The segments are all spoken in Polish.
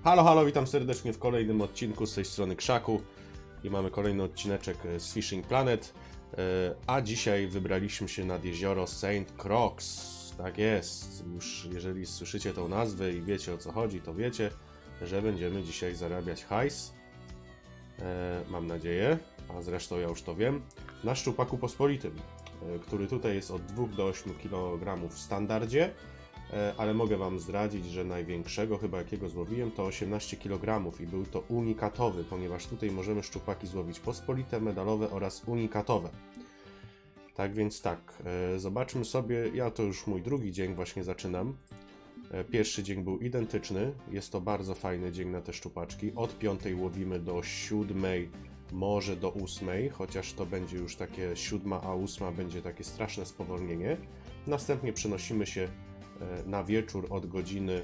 Halo, halo, witam serdecznie w kolejnym odcinku z tej strony Krzaku i mamy kolejny odcineczek z Fishing Planet, a dzisiaj wybraliśmy się nad jezioro St. Croix. Tak jest, już jeżeli słyszycie tą nazwę i wiecie o co chodzi, to wiecie, że będziemy dzisiaj zarabiać hajs, mam nadzieję, a zresztą ja już to wiem, na szczupaku pospolitym, który tutaj jest od 2 do 8 kg w standardzie. Ale mogę Wam zdradzić, że największego chyba jakiego złowiłem to 18 kg i był to unikatowy, ponieważ tutaj możemy szczupaki złowić pospolite, medalowe oraz unikatowe. Tak więc tak, zobaczmy sobie, ja to już mój drugi dzień właśnie zaczynam. Pierwszy dzień był identyczny, jest to bardzo fajny dzień na te szczupaczki. Od 5 łowimy do 7, może do 8, chociaż to będzie już takie 7, a 8 będzie takie straszne spowolnienie. Następnie przenosimy się na wieczór od godziny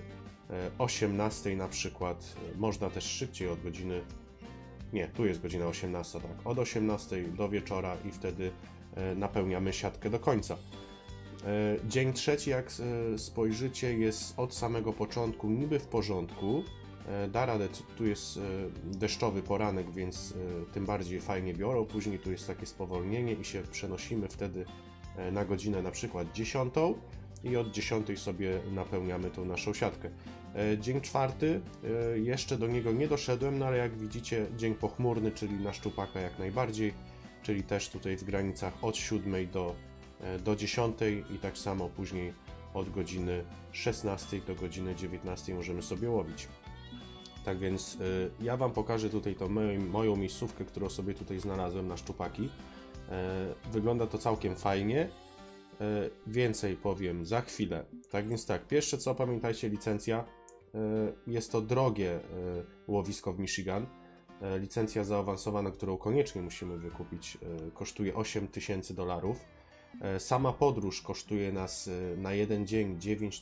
18 na przykład, można też szybciej od godziny, nie, tu jest godzina 18, tak, od 18 do wieczora i wtedy napełniamy siatkę do końca. Dzień trzeci, jak spojrzycie, jest od samego początku niby w porządku, da radę, tu jest deszczowy poranek, więc tym bardziej fajnie biorą, później tu jest takie spowolnienie i się przenosimy wtedy na godzinę na przykład 10 i od 10 sobie napełniamy tą naszą siatkę. Dzień czwarty, jeszcze do niego nie doszedłem, no ale jak widzicie dzień pochmurny, czyli na szczupaka jak najbardziej, czyli też tutaj w granicach od 7 do 10 i tak samo później od godziny 16 do godziny 19 możemy sobie łowić. Tak więc ja Wam pokażę tutaj tą moją miejscówkę, którą sobie tutaj znalazłem na szczupaki. Wygląda to całkiem fajnie. Więcej powiem za chwilę. Tak więc tak, pierwsze co, pamiętajcie, licencja. Jest to drogie łowisko w Michigan. Licencja zaawansowana, którą koniecznie musimy wykupić, kosztuje $8000. Sama podróż kosztuje nas na jeden dzień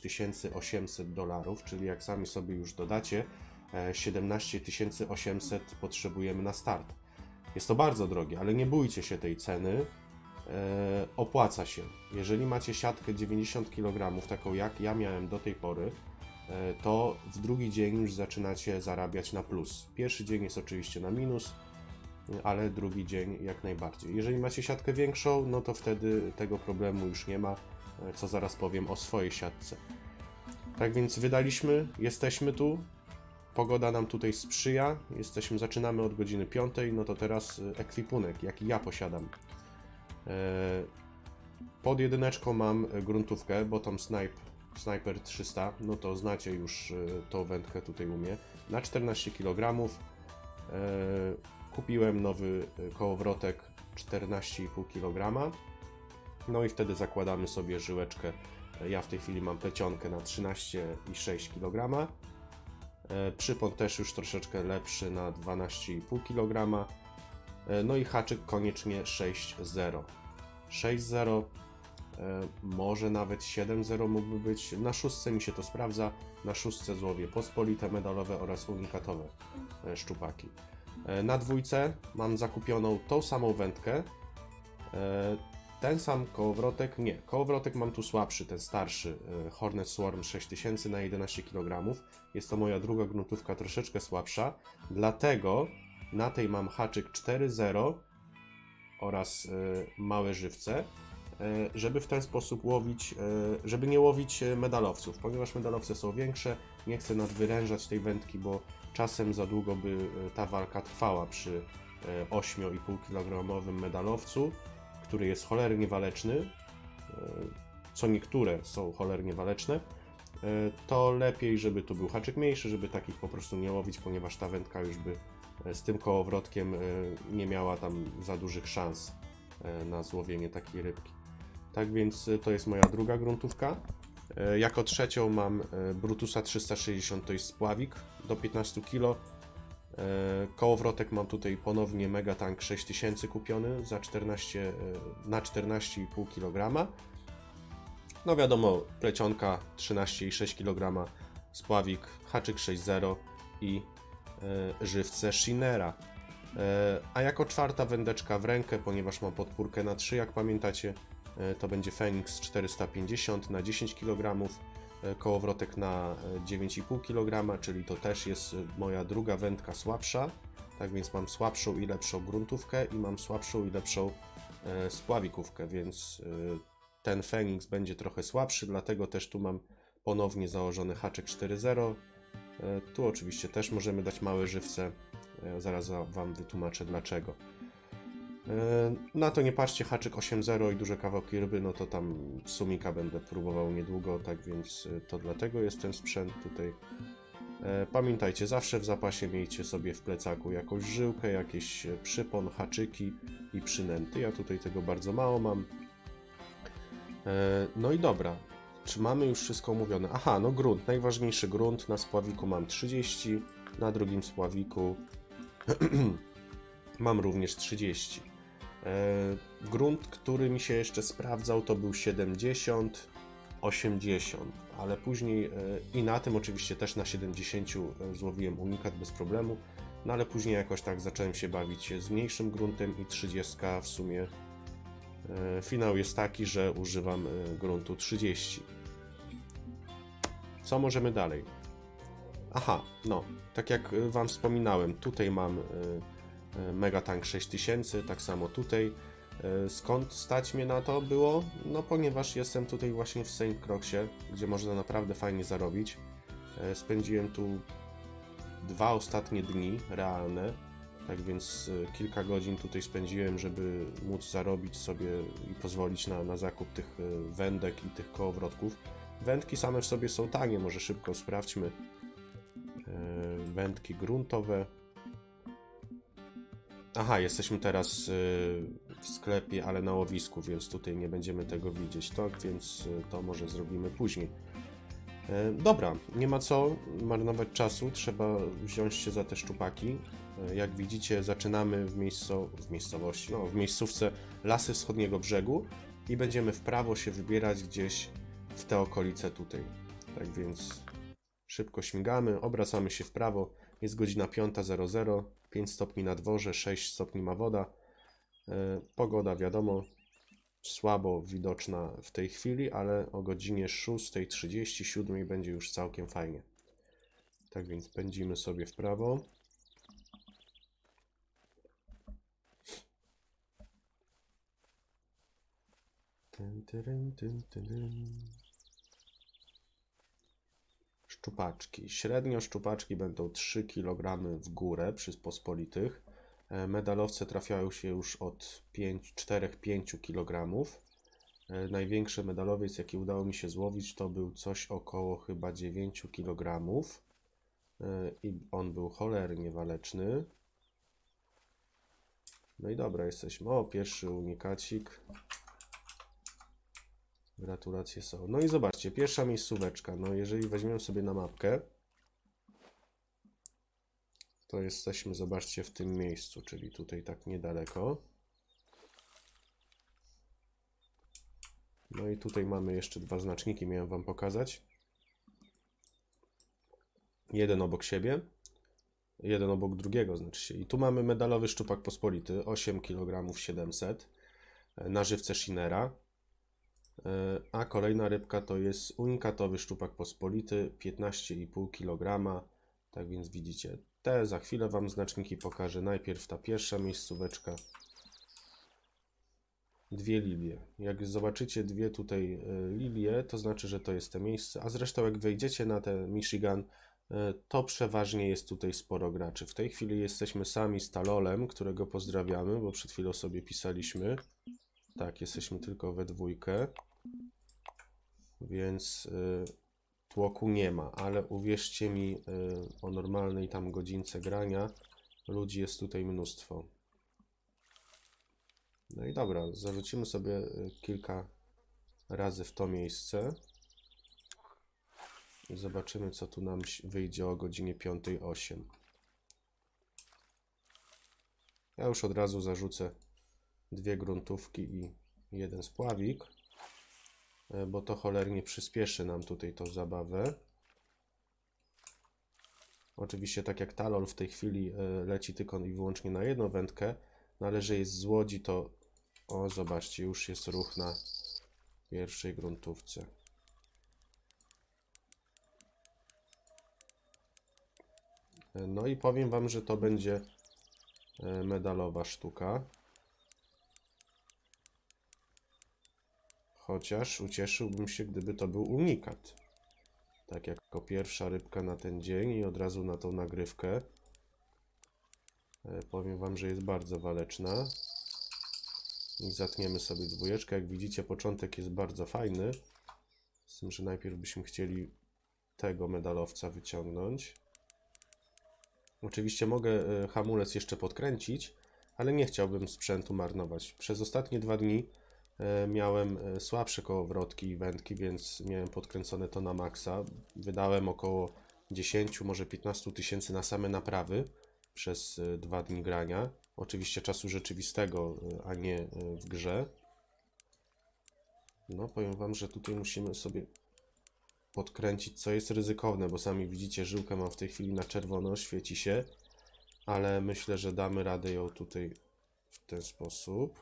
$9800, czyli jak sami sobie już dodacie, 17800 potrzebujemy na start. Jest to bardzo drogie, ale nie bójcie się tej ceny. Opłaca się. Jeżeli macie siatkę 90 kg, taką jak ja miałem do tej pory, to w drugi dzień już zaczynacie zarabiać na plus. Pierwszy dzień jest oczywiście na minus, ale drugi dzień jak najbardziej. Jeżeli macie siatkę większą, no to wtedy tego problemu już nie ma, co zaraz powiem o swojej siatce. Tak więc wydaliśmy, jesteśmy tu, pogoda nam tutaj sprzyja, zaczynamy od godziny 5, no to teraz ekwipunek, jaki ja posiadam. Pod jedyneczką mam gruntówkę Bottom Sniper 300, no to znacie już tą wędkę tutaj u mnie, na 14 kg. Kupiłem nowy kołowrotek 14,5 kg, no i wtedy zakładamy sobie żyłeczkę. Ja w tej chwili mam plecionkę na 13,6 kg. Przypon też już troszeczkę lepszy na 12,5 kg. No i haczyk koniecznie 6,0. 6,0, może nawet 7,0 mógłby być. Na szóstce mi się to sprawdza. Na szóstce złowię pospolite, medalowe oraz unikatowe szczupaki. Na dwójce mam zakupioną tą samą wędkę. Ten sam kołowrotek, nie, kołowrotek mam tu słabszy, ten starszy, Hornet Swarm 6000 na 11 kg. Jest to moja druga gruntówka, troszeczkę słabsza, dlatego na tej mam haczyk 4,0 oraz małe żywce, żeby w ten sposób łowić, żeby nie łowić medalowców, ponieważ medalowce są większe, nie chcę nadwyrężać tej wędki, bo czasem za długo by ta walka trwała przy 8,5 kg medalowcu, który jest cholernie waleczny, co niektóre są cholernie waleczne, to lepiej, żeby tu był haczyk mniejszy, żeby takich po prostu nie łowić, ponieważ ta wędka już by z tym kołowrotkiem nie miała tam za dużych szans na złowienie takiej rybki. Tak więc to jest moja druga gruntówka. Jako trzecią mam Brutusa 360, to jest spławik do 15 kg. Kołowrotek mam tutaj ponownie Megatank 6000 kupiony za 14,5 kg. No wiadomo, plecionka 13,6 kg, spławik, haczyk 6,0 i żywce Shinera. A jako czwarta wędeczka w rękę, ponieważ mam podpórkę na 3, jak pamiętacie, to będzie Phoenix 450 na 10 kg. kołowrotek na 9,5 kg, czyli to też jest moja druga wędka słabsza. Tak więc mam słabszą i lepszą gruntówkę i mam słabszą i lepszą spławikówkę, więc ten Phoenix będzie trochę słabszy, dlatego też tu mam ponownie założony haczyk 4.0. Tu oczywiście też możemy dać małe żywce, zaraz Wam wytłumaczę dlaczego. Na to nie patrzcie, haczyk 8.0 i duże kawałki ryby, no to tam sumika będę próbował niedługo, tak więc to dlatego jest ten sprzęt tutaj. Pamiętajcie, zawsze w zapasie miejcie sobie w plecaku jakąś żyłkę, jakieś przypon, haczyki i przynęty. Ja tutaj tego bardzo mało mam. No i dobra, czy mamy już wszystko omówione? Aha, no grunt, najważniejszy grunt. Na spławiku mam 30, na drugim spławiku mam również 30. Grunt, który mi się jeszcze sprawdzał, to był 70, 80, ale później i na tym oczywiście też na 70 złowiłem unikat bez problemu, no ale później jakoś tak zacząłem się bawić z mniejszym gruntem i 30 w sumie finał jest taki, że używam gruntu 30. Co możemy dalej? Aha, no, tak jak Wam wspominałem, tutaj mam Megatank 6000, tak samo tutaj. Skąd stać mnie na to było? No ponieważ jestem tutaj właśnie w Saint Croxie, gdzie można naprawdę fajnie zarobić. Spędziłem tu 2 ostatnie dni realne, tak więc kilka godzin tutaj spędziłem, żeby móc zarobić sobie i pozwolić na zakup tych wędek i tych kołowrotków. Wędki same w sobie są tanie, może szybko sprawdźmy. Wędki gruntowe. Aha, jesteśmy teraz w sklepie, ale na łowisku, więc tutaj nie będziemy tego widzieć, tak? Więc to może zrobimy później. Dobra, nie ma co marnować czasu, trzeba wziąć się za te szczupaki. Jak widzicie, zaczynamy w miejscowości, no w miejscówce Lasy Wschodniego Brzegu i będziemy w prawo się wybierać gdzieś w te okolice tutaj. Tak więc szybko śmigamy, obracamy się w prawo, jest godzina 5:00, 5 stopni na dworze, 6 stopni ma woda. Pogoda wiadomo, słabo widoczna w tej chwili, ale o godzinie 6:37 będzie już całkiem fajnie. Tak więc pędzimy sobie w prawo. Szczupaczki. Średnio szczupaczki będą 3 kg w górę przy pospolitych. Medalowce trafiają się już od 4-5 kg. Największy medalowiec, jaki udało mi się złowić, to był coś około chyba 9 kg. I on był cholernie waleczny. No i dobra, jesteśmy. O, pierwszy unikacik. Gratulacje są. No i zobaczcie, pierwsza miejscóweczka. No jeżeli weźmiemy sobie na mapkę, to jesteśmy, zobaczcie, w tym miejscu, czyli tutaj tak niedaleko. No i tutaj mamy jeszcze 2 znaczniki, miałem Wam pokazać. Jeden obok siebie, jeden obok drugiego, znaczy się. I tu mamy medalowy szczupak pospolity, 8 kg 700 na żywce Shinera. A kolejna rybka to jest unikatowy szczupak pospolity, 15,5 kg. Tak więc widzicie, te za chwilę Wam znaczniki pokażę. Najpierw ta pierwsza miejscóweczka. 2 lilie. Jak zobaczycie 2 tutaj lilie, to znaczy, że to jest to miejsce. A zresztą jak wejdziecie na te Michigan, to przeważnie jest tutaj sporo graczy. W tej chwili jesteśmy sami z Talolem, którego pozdrawiamy, bo przed chwilą sobie pisaliśmy. Tak, jesteśmy tylko we dwójkę. Więc tłoku nie ma, ale uwierzcie mi, o normalnej tam godzince grania ludzi jest tutaj mnóstwo. No i dobra, zarzucimy sobie kilka razy w to miejsce i zobaczymy, co tu nam wyjdzie o godzinie 5:08. Ja już od razu zarzucę 2 gruntówki i 1 spławik, bo to cholernie przyspieszy nam tutaj tą zabawę. Oczywiście tak jak Talol w tej chwili leci tylko i wyłącznie na jedną wędkę, no ale że jest z łodzi, to o, zobaczcie, już jest ruch na pierwszej gruntówce. No i powiem wam, że to będzie medalowa sztuka. Chociaż ucieszyłbym się, gdyby to był unikat. Tak jako pierwsza rybka na ten dzień i od razu na tą nagrywkę. Powiem wam, że jest bardzo waleczna. I zatniemy sobie dwójeczkę. Jak widzicie, początek jest bardzo fajny. Z tym, że najpierw byśmy chcieli tego medalowca wyciągnąć. Oczywiście mogę hamulec jeszcze podkręcić, ale nie chciałbym sprzętu marnować. Przez ostatnie 2 dni miałem słabsze kołowrotki i wędki, więc miałem podkręcone to na maksa. Wydałem około 10, może 15 tysięcy na same naprawy przez 2 dni grania. Oczywiście czasu rzeczywistego, a nie w grze. No, powiem wam, że tutaj musimy sobie podkręcić, co jest ryzykowne, bo sami widzicie, żyłkę mam w tej chwili na czerwono, świeci się, ale myślę, że damy radę ją tutaj w ten sposób.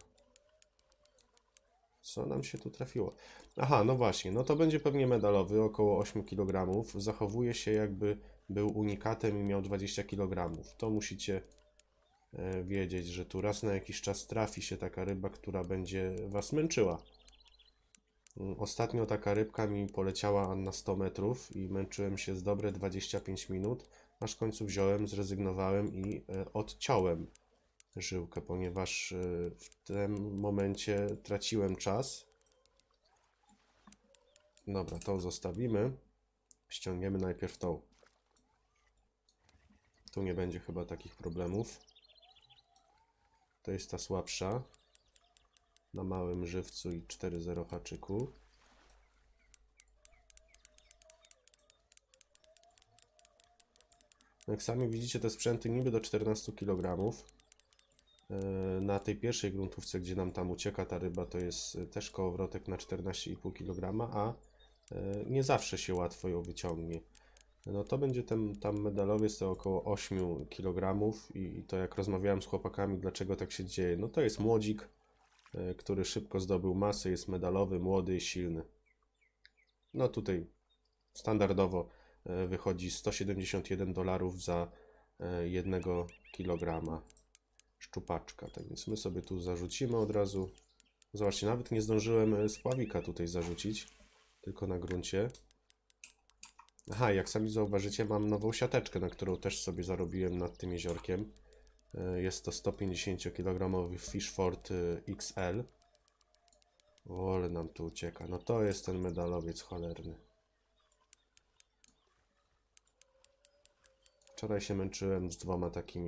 Co nam się tu trafiło? Aha, no właśnie, no to będzie pewnie medalowy, około 8 kg. Zachowuje się, jakby był unikatem i miał 20 kg. To musicie wiedzieć, że tu raz na jakiś czas trafi się taka ryba, która będzie was męczyła. Ostatnio taka rybka mi poleciała na 100 metrów i męczyłem się z dobre 25 minut, aż w końcu wziąłem, zrezygnowałem i odciąłem żyłkę, ponieważ w tym momencie traciłem czas. Dobra, tą zostawimy. Ściągniemy najpierw tą. Tu nie będzie chyba takich problemów. To jest ta słabsza. Na małym żywcu i 4,0 haczyku. No jak sami widzicie, te sprzęty niby do 14 kg. Na tej pierwszej gruntówce, gdzie nam tam ucieka ta ryba, to jest też kołowrotek na 14,5 kg, a nie zawsze się łatwo ją wyciągnie. No to będzie tam medalowiec, to około 8 kg i to jak rozmawiałem z chłopakami, dlaczego tak się dzieje, no to jest młodzik, który szybko zdobył masę, jest medalowy, młody i silny. No tutaj standardowo wychodzi $171 za 1 kg szczupaczka. Tak więc my sobie tu zarzucimy od razu. Zobaczcie, nawet nie zdążyłem spławika tutaj zarzucić, tylko na gruncie. Aha, jak sami zauważycie, mam nową siateczkę, na którą też sobie zarobiłem nad tym jeziorkiem. Jest to 150 kg Fishford XL. O, ale nam tu ucieka. No to jest ten medalowiec cholerny. Wczoraj się męczyłem z 2 takimi.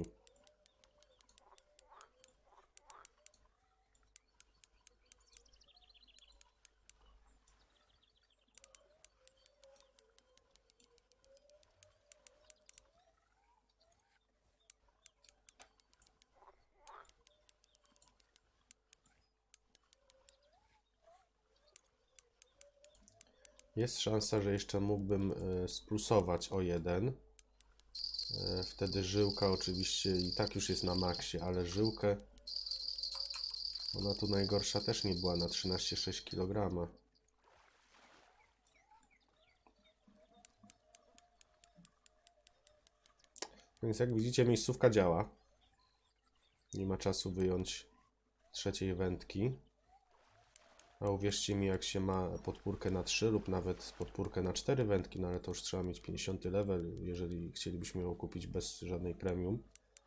Jest szansa, że jeszcze mógłbym splusować o 1. Wtedy żyłka oczywiście i tak już jest na maksie, ale żyłkę, ona tu najgorsza też nie była, na 13,6 kg. Więc jak widzicie, miejscówka działa. Nie ma czasu wyjąć trzeciej wędki. A uwierzcie mi, jak się ma podpórkę na 3 lub nawet podpórkę na 4 wędki, no ale to już trzeba mieć 50 level, jeżeli chcielibyśmy ją kupić bez żadnej premium,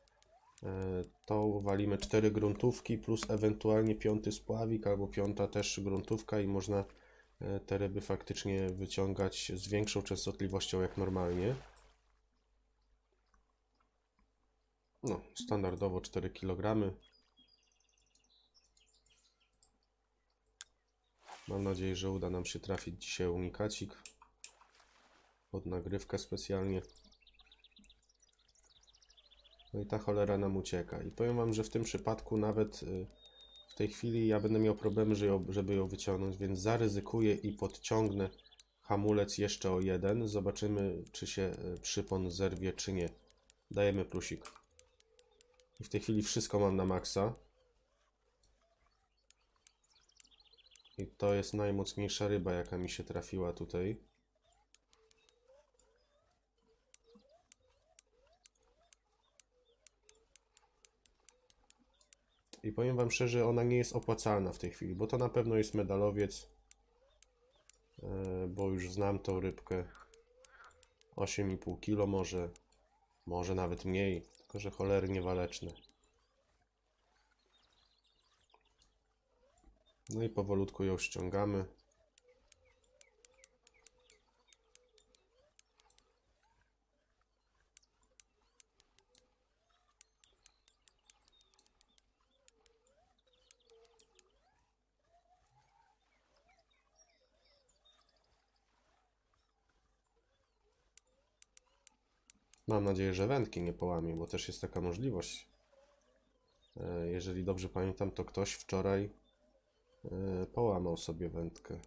to walimy 4 gruntówki plus ewentualnie 5 spławik albo 5 też gruntówka i można te ryby faktycznie wyciągać z większą częstotliwością jak normalnie. No, standardowo 4 kg. Mam nadzieję, że uda nam się trafić dzisiaj unikacik pod nagrywkę specjalnie. No i ta cholera nam ucieka. I powiem wam, że w tym przypadku nawet w tej chwili ja będę miał problemy, żeby ją wyciągnąć, więc zaryzykuję i podciągnę hamulec jeszcze o 1. Zobaczymy, czy się przypon zerwie, czy nie. Dajemy plusik. I w tej chwili wszystko mam na maksa. I to jest najmocniejsza ryba, jaka mi się trafiła tutaj. I powiem wam szczerze, ona nie jest opłacalna w tej chwili, bo to na pewno jest medalowiec, bo już znam tą rybkę. 8,5 kg może nawet mniej, tylko że cholernie waleczne. No i powolutku ją ściągamy. Mam nadzieję, że wędki nie połamie, bo też jest taka możliwość. Jeżeli dobrze pamiętam, to ktoś wczoraj połamał sobie wędkę.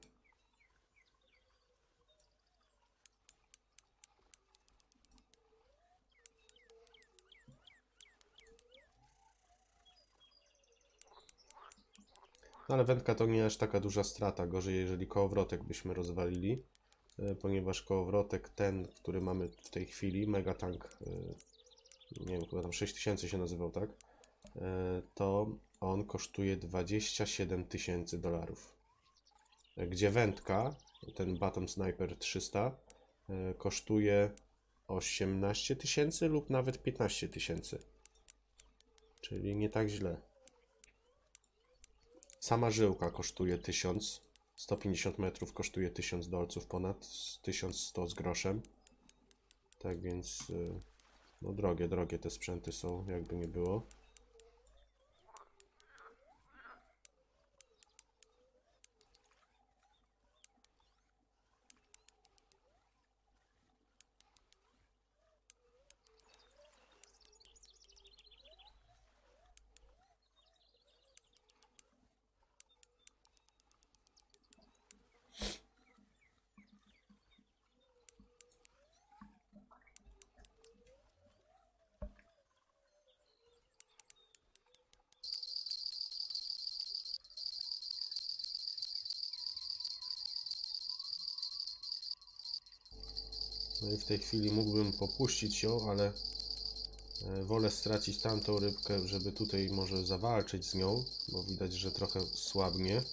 No ale wędka to nie aż taka duża strata. Gorzej, jeżeli kołowrotek byśmy rozwalili, ponieważ kołowrotek ten, który mamy w tej chwili, Megatank, nie wiem, chyba tam 6000 się nazywał, tak? To on kosztuje $27,000. Gdzie wędka, ten Baton Sniper 300, kosztuje 18 000 lub nawet 15 000. Czyli nie tak źle. Sama żyłka kosztuje 1000. 150 metrów kosztuje $1000 ponad, 1100 z groszem. Tak więc, no drogie te sprzęty są, jakby nie było. No i w tej chwili mógłbym popuścić ją, ale wolę stracić tamtą rybkę, żeby tutaj może zawalczyć z nią, bo widać, że trochę słabnie.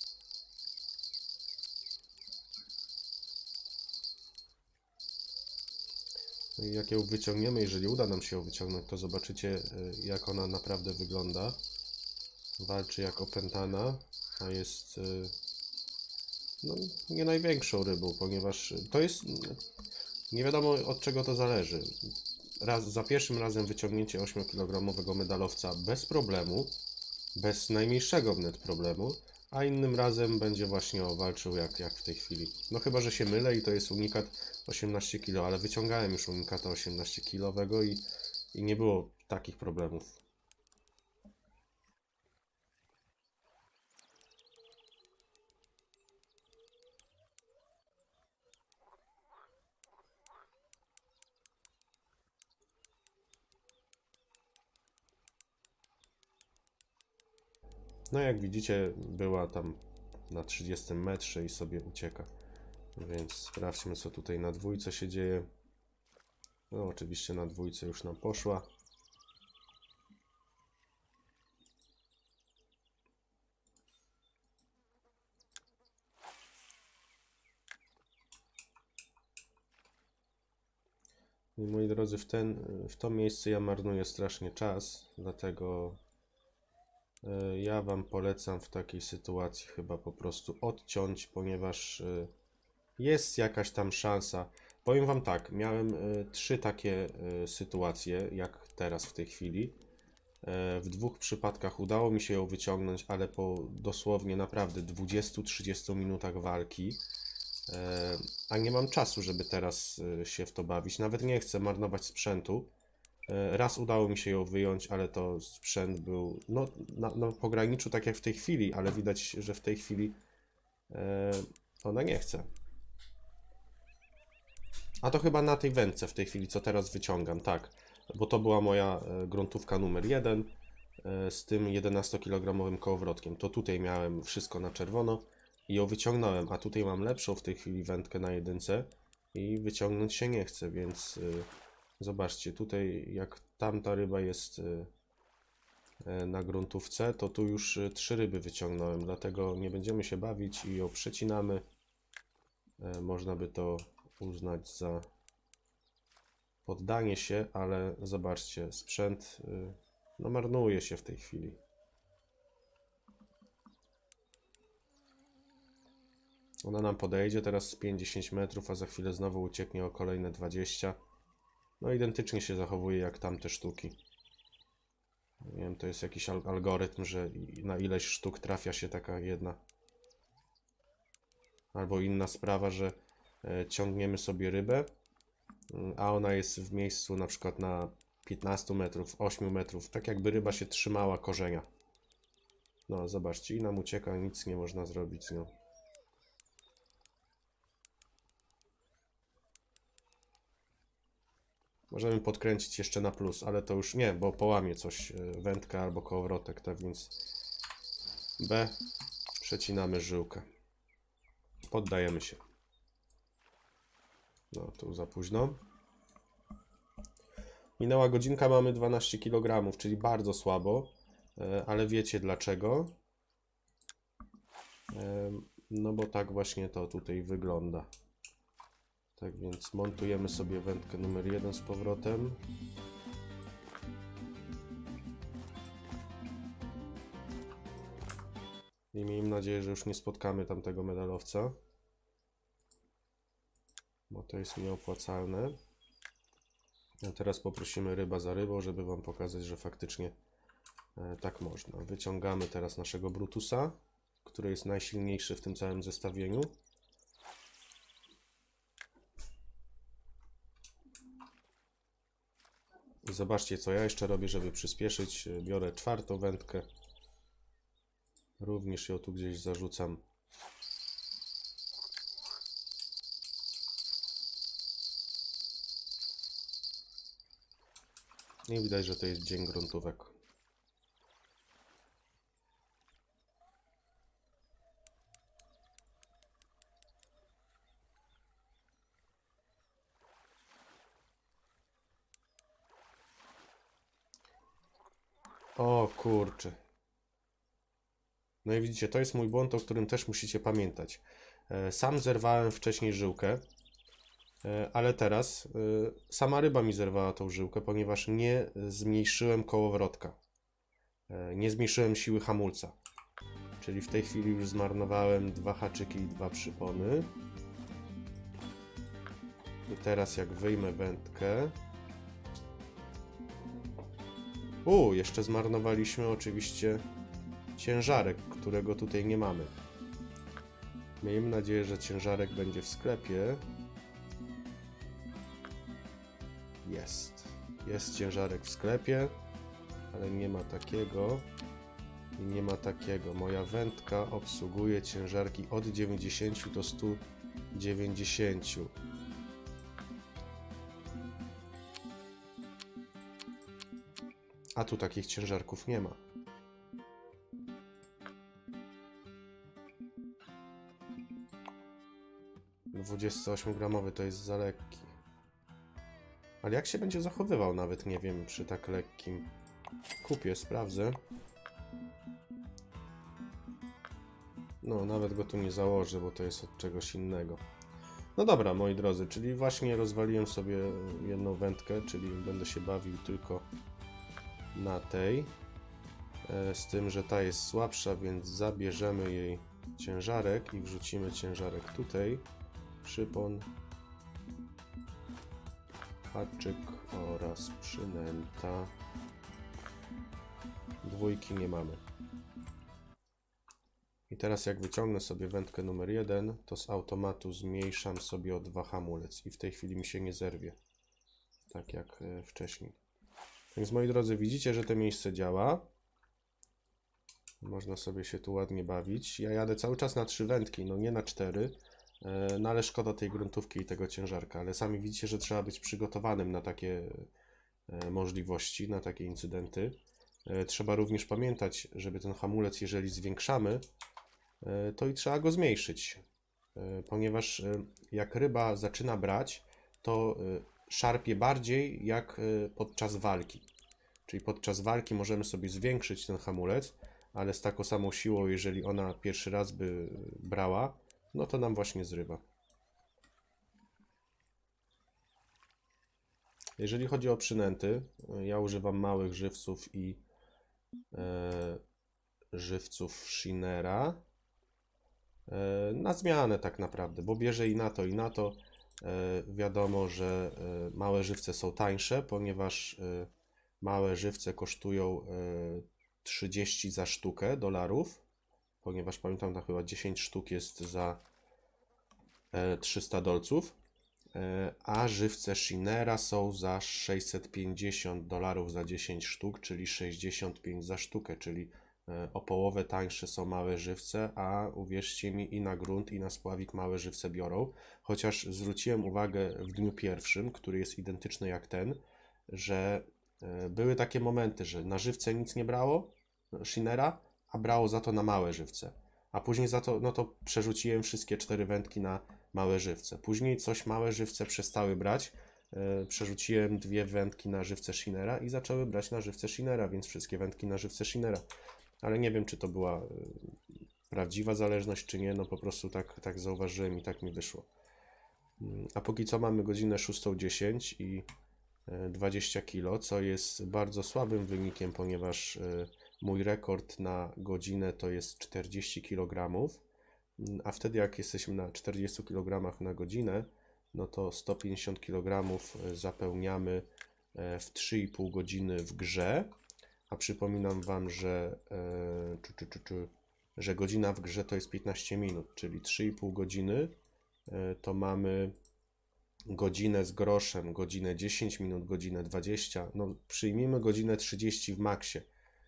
No i jak ją wyciągniemy, jeżeli uda nam się ją wyciągnąć, to zobaczycie, jak ona naprawdę wygląda. Walczy jak opętana, a jest no, nie największą rybą, ponieważ to jest... Nie wiadomo, od czego to zależy. Za pierwszym razem wyciągnięcie 8-kilogramowego medalowca bez problemu, bez najmniejszego wnet problemu, a innym razem będzie właśnie walczył jak w tej chwili. No chyba, że się mylę i to jest unikat 18 kg, ale wyciągałem już unikata 18-kilowego i nie było takich problemów. No jak widzicie, była tam na 30 metrze i sobie ucieka. Więc sprawdźmy, co tutaj na dwójce się dzieje. No oczywiście na dwójce już nam poszła. I moi drodzy, w to miejsce ja marnuję strasznie czas, dlatego ja wam polecam w takiej sytuacji chyba po prostu odciąć, ponieważ jest jakaś tam szansa. Powiem wam tak, miałem 3 takie sytuacje, jak teraz w tej chwili. W 2 przypadkach udało mi się ją wyciągnąć, ale po dosłownie naprawdę 20-30 minutach walki. A nie mam czasu, żeby teraz się w to bawić. Nawet nie chcę marnować sprzętu. Raz udało mi się ją wyjąć, ale to sprzęt był no, na pograniczu, tak jak w tej chwili, ale widać, że w tej chwili ona nie chce. A to chyba na tej wędce w tej chwili, co teraz wyciągam, tak. Bo to była moja gruntówka numer 1 z tym 11-kilogramowym kołowrotkiem. To tutaj miałem wszystko na czerwono i ją wyciągnąłem, a tutaj mam lepszą w tej chwili wędkę na 1 i wyciągnąć się nie chce, więc zobaczcie, tutaj jak tamta ryba jest na gruntówce, to tu już 3 ryby wyciągnąłem, dlatego nie będziemy się bawić i ją przecinamy. Można by to uznać za poddanie się, ale zobaczcie, sprzęt no marnuje się w tej chwili. Ona nam podejdzie teraz z 5-10 metrów, a za chwilę znowu ucieknie o kolejne 20. No identycznie się zachowuje jak tamte sztuki. Nie wiem, to jest jakiś algorytm, że na ileś sztuk trafia się taka jedna. Albo inna sprawa, że ciągniemy sobie rybę, a ona jest w miejscu na przykład na 15 metrów, 8 metrów, tak jakby ryba się trzymała korzenia. No zobaczcie, i nam ucieka, nic nie można zrobić z nią. Możemy podkręcić jeszcze na plus, ale to już nie, bo połamie coś wędka albo kołowrotek, tak więc B, przecinamy żyłkę. Poddajemy się. No, tu za późno. Minęła godzinka, mamy 12 kg, czyli bardzo słabo, ale wiecie dlaczego? No bo tak właśnie to tutaj wygląda. Tak więc montujemy sobie wędkę numer 1 z powrotem. I miejmy nadzieję, że już nie spotkamy tamtego medalowca, bo to jest nieopłacalne. A teraz poprosimy ryba za rybą, żeby wam pokazać, że faktycznie tak można. Wyciągamy teraz naszego Brutusa, który jest najsilniejszy w tym całym zestawieniu. I zobaczcie, co ja jeszcze robię, żeby przyspieszyć. Biorę 4. wędkę. Również ją tu gdzieś zarzucam. I widać, że to jest dzień gruntówek. O kurczę. No i widzicie, to jest mój błąd, o którym też musicie pamiętać. Sam zerwałem wcześniej żyłkę, ale teraz sama ryba mi zerwała tą żyłkę, ponieważ nie zmniejszyłem kołowrotka. Nie zmniejszyłem siły hamulca. Czyli w tej chwili już zmarnowałem 2 haczyki i 2 przypony. I teraz jak wyjmę wędkę... jeszcze zmarnowaliśmy oczywiście ciężarek, którego tutaj nie mamy. Miejmy nadzieję, że ciężarek będzie w sklepie. Jest. Jest ciężarek w sklepie, ale nie ma takiego. I nie ma takiego. Moja wędka obsługuje ciężarki od 90 do 190. A tu takich ciężarków nie ma. $28 to jest za lekki. Ale jak się będzie zachowywał, nawet nie wiem, przy tak lekkim. Kupię, sprawdzę. No, nawet go tu nie założę, bo to jest od czegoś innego. No dobra, moi drodzy, czyli właśnie rozwaliłem sobie jedną wędkę, czyli będę się bawił tylko na tej. Z tym, że ta jest słabsza, więc zabierzemy jej ciężarek i wrzucimy ciężarek tutaj. Przypon, haczyk oraz przynęta. Dwójki nie mamy. I teraz jak wyciągnę sobie wędkę numer 1, to z automatu zmniejszam sobie o 2 hamulec i w tej chwili mi się nie zerwie. Tak jak wcześniej. Więc moi drodzy, widzicie, że to miejsce działa. Można sobie się tu ładnie bawić. Ja jadę cały czas na 3 wędki, no nie na 4. No ale szkoda tej gruntówki i tego ciężarka. Ale sami widzicie, że trzeba być przygotowanym na takie możliwości, na takie incydenty. Trzeba również pamiętać, żeby ten hamulec, jeżeli zwiększamy, to i trzeba go zmniejszyć. Ponieważ jak ryba zaczyna brać, to szarpie bardziej jak podczas walki. Czyli podczas walki możemy sobie zwiększyć ten hamulec, ale z taką samą siłą, jeżeli ona pierwszy raz by brała, no to nam właśnie zrywa. Jeżeli chodzi o przynęty, ja używam małych żywców i żywców Shinera na zmianę tak naprawdę, bo bierze i na to, i na to. Wiadomo, że małe żywce są tańsze, ponieważ małe żywce kosztują 30 za sztukę dolarów, ponieważ pamiętam, że chyba 10 sztuk jest za 300 dolców, a żywce Shinera są za 650 dolarów za 10 sztuk, czyli 65 za sztukę, czyli o połowę tańsze są małe żywce, a uwierzcie mi, i na grunt, i na spławik małe żywce biorą. Chociaż zwróciłem uwagę w dniu pierwszym, który jest identyczny jak ten, że były takie momenty, że na żywce nic nie brało Shinera, a brało za to na małe żywce. A później za to, no to przerzuciłem wszystkie 4 wędki na małe żywce. Później coś małe żywce przestały brać, przerzuciłem 2 wędki na żywce Shinera i zaczęły brać na żywce Shinera, więc wszystkie wędki na żywce Shinera. Ale nie wiem, czy to była prawdziwa zależność, czy nie, no po prostu tak zauważyłem i tak mi wyszło. A póki co mamy godzinę 6:10 i 20 kg, co jest bardzo słabym wynikiem, ponieważ mój rekord na godzinę to jest 40 kg, a wtedy jak jesteśmy na 40 kg na godzinę, no to 150 kg zapełniamy w 3,5 godziny w grze. A przypominam Wam, że godzina w grze to jest 15 minut, czyli 3,5 godziny to mamy godzinę z groszem, godzinę 10 minut, godzinę 20, no przyjmijmy godzinę 30 w maksie.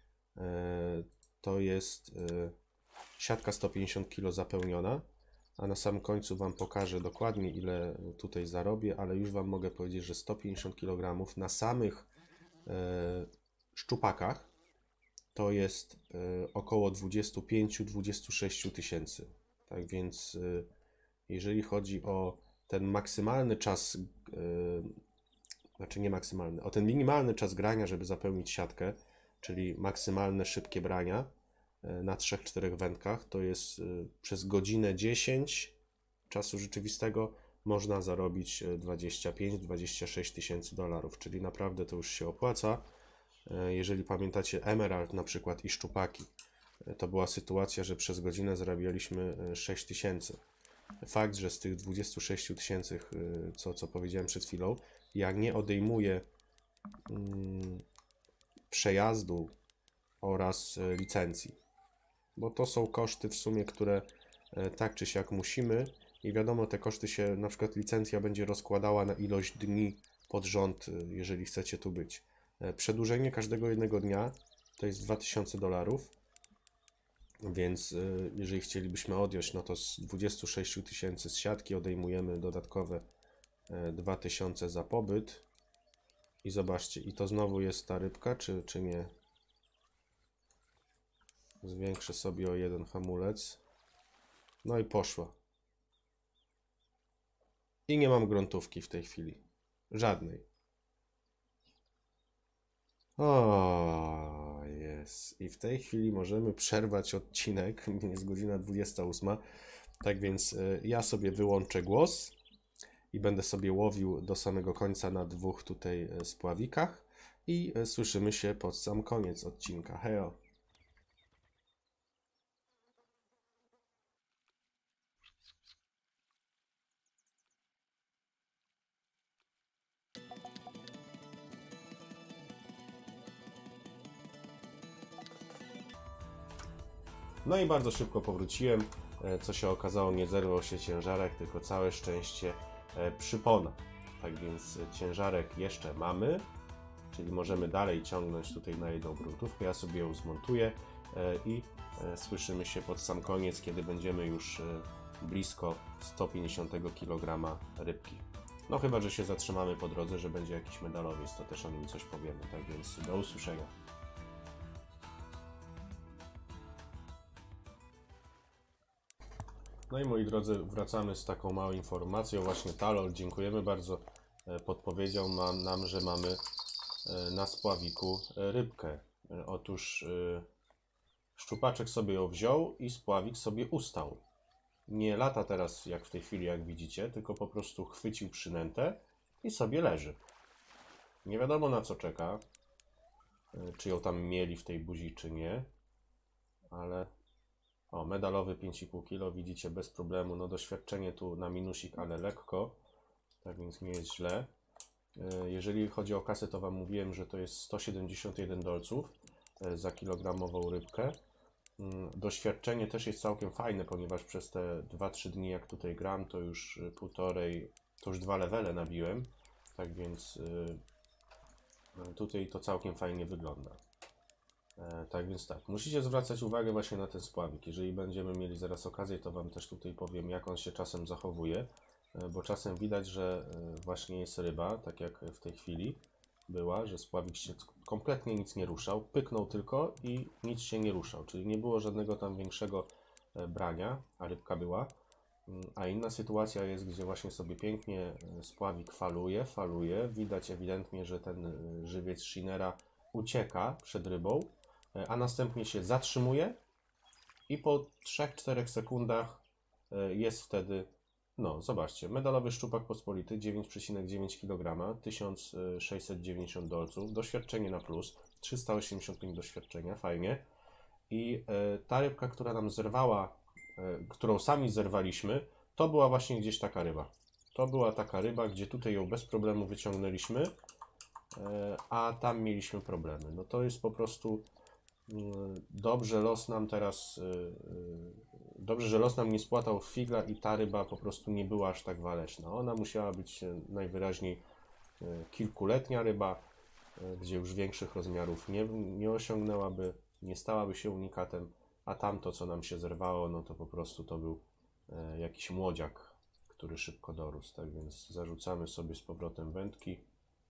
To jest siatka 150 kg zapełniona, a na sam końcu Wam pokażę dokładnie, ile tutaj zarobię, ale już Wam mogę powiedzieć, że 150 kg na samych szczupakach to jest około 25-26 tysięcy. Tak więc jeżeli chodzi o ten maksymalny czas, znaczy nie maksymalny, o ten minimalny czas grania, żeby zapełnić siatkę, czyli maksymalne szybkie brania na 3-4 wędkach, to jest przez godzinę 10 czasu rzeczywistego można zarobić 25-26 tysięcy dolarów, czyli naprawdę to już się opłaca. Jeżeli pamiętacie Emerald na przykład i szczupaki, to była sytuacja, że przez godzinę zarabialiśmy 6 tysięcy. Fakt, że z tych 26 tysięcy, co powiedziałem przed chwilą, ja nie odejmuję przejazdu oraz licencji, bo to są koszty w sumie, które tak czy siak musimy i wiadomo, te koszty się, na przykład licencja będzie rozkładała na ilość dni pod rząd, jeżeli chcecie tu być. Przedłużenie każdego jednego dnia to jest 2000 dolarów, więc jeżeli chcielibyśmy odjąć, no to z 26 tysięcy z siatki odejmujemy dodatkowe 2000 za pobyt i zobaczcie, i to znowu jest ta rybka, czy nie? Zwiększę sobie o jeden hamulec, no i poszła. I nie mam gruntówki w tej chwili, żadnej. O, jest. I w tej chwili możemy przerwać odcinek. Jest godzina 28. Tak więc ja sobie wyłączę głos i będę sobie łowił do samego końca na 2 tutaj spławikach i słyszymy się pod sam koniec odcinka. Hejo! No i bardzo szybko powróciłem, co się okazało, nie zerwał się ciężarek, tylko całe szczęście przypona. Tak więc ciężarek jeszcze mamy, czyli możemy dalej ciągnąć tutaj na jedną gruntówkę. Ja sobie ją zmontuję i słyszymy się pod sam koniec, kiedy będziemy już blisko 150 kg rybki. No chyba, że się zatrzymamy po drodze, że będzie jakiś medalowiec, to też o nim coś powiemy. Tak więc do usłyszenia. No i moi drodzy, wracamy z taką małą informacją. Właśnie Talol, dziękujemy bardzo, podpowiedział nam, że mamy na spławiku rybkę. Otóż szczupaczek sobie ją wziął i spławik sobie ustał. Nie lata teraz jak w tej chwili, jak widzicie, tylko po prostu chwycił przynętę i sobie leży. Nie wiadomo na co czeka, czy ją tam mieli w tej buzi, czy nie, ale o, medalowy 5,5 kg, widzicie, bez problemu. No doświadczenie tu na minusik, ale lekko, tak więc nie jest źle. Jeżeli chodzi o kasę, to Wam mówiłem, że to jest 171 dolców za kilogramową rybkę. Doświadczenie też jest całkiem fajne, ponieważ przez te 2-3 dni, jak tutaj gram, to już półtorej, to już 2 levele nabiłem, tak więc tutaj to całkiem fajnie wygląda. Tak więc tak, musicie zwracać uwagę właśnie na ten spławik. Jeżeli będziemy mieli zaraz okazję, to Wam też tutaj powiem, jak on się czasem zachowuje, bo czasem widać, że właśnie jest ryba, tak jak w tej chwili była, że spławik się kompletnie nic nie ruszał, pyknął tylko i nic się nie ruszał, czyli nie było żadnego tam większego brania, a rybka była. A inna sytuacja jest, gdzie właśnie sobie pięknie spławik faluje, widać ewidentnie, że ten żywiec Shinera ucieka przed rybą, a następnie się zatrzymuje i po 3-4 sekundach jest wtedy, no zobaczcie, medalowy szczupak pospolity, 9,9 kg, 1690 dolców, doświadczenie na plus, 385 doświadczenia, fajnie. I ta rybka, która nam zerwała, którą sami zerwaliśmy, to była właśnie gdzieś taka ryba. To była taka ryba, gdzie tutaj ją bez problemu wyciągnęliśmy, a tam mieliśmy problemy. No to jest po prostu dobrze, los nam teraz, dobrze, że los nam nie spłatał figla i ta ryba po prostu nie była aż tak waleczna. Ona musiała być najwyraźniej kilkuletnia ryba, gdzie już większych rozmiarów nie osiągnęłaby, nie stałaby się unikatem, a tamto, co nam się zerwało, no to po prostu to był jakiś młodziak, który szybko dorósł. Tak więc zarzucamy sobie z powrotem wędki.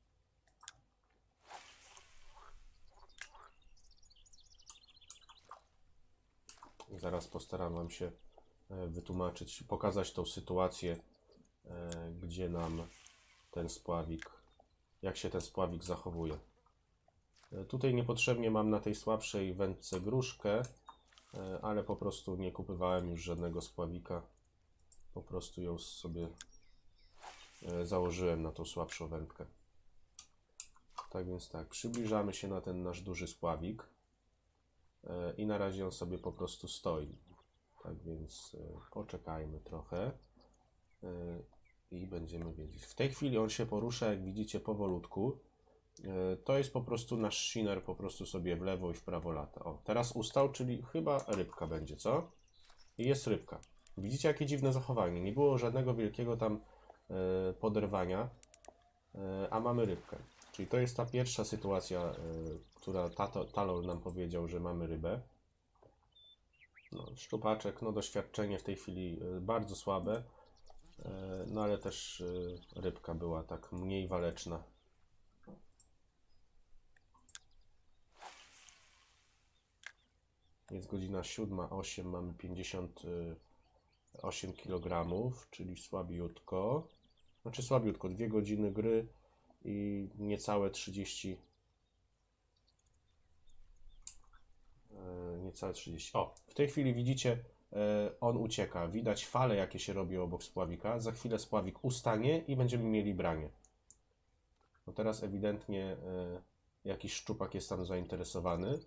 Zaraz postaram Wam się wytłumaczyć, pokazać tą sytuację, gdzie nam ten spławik, jak się ten spławik zachowuje. Tutaj niepotrzebnie mam na tej słabszej wędce gruszkę, ale po prostu nie kupowałem już żadnego spławika. Po prostu ją sobie założyłem na tą słabszą wędkę. Tak więc tak, przybliżamy się na ten nasz duży spławik i na razie on sobie po prostu stoi. Tak więc poczekajmy trochę i będziemy wiedzieć. W tej chwili on się porusza, jak widzicie, powolutku. To jest po prostu nasz Shiner, po prostu sobie w lewo i w prawo lata. O, teraz ustał, czyli chyba rybka będzie, co? I jest rybka. Widzicie, jakie dziwne zachowanie. Nie było żadnego wielkiego tam poderwania, a mamy rybkę. Czyli to jest ta pierwsza sytuacja, która Talor nam powiedział, że mamy rybę. No, szczupaczek, no doświadczenie w tej chwili bardzo słabe, no ale też rybka była tak mniej waleczna. Jest godzina 7:08, mamy 58 kg, czyli słabiutko. Znaczy słabiutko, 2 godziny gry i niecałe 30. Niecałe 30. O, w tej chwili widzicie, on ucieka. Widać fale, jakie się robi obok spławika. Za chwilę spławik ustanie i będziemy mieli branie. No teraz ewidentnie jakiś szczupak jest tam zainteresowany.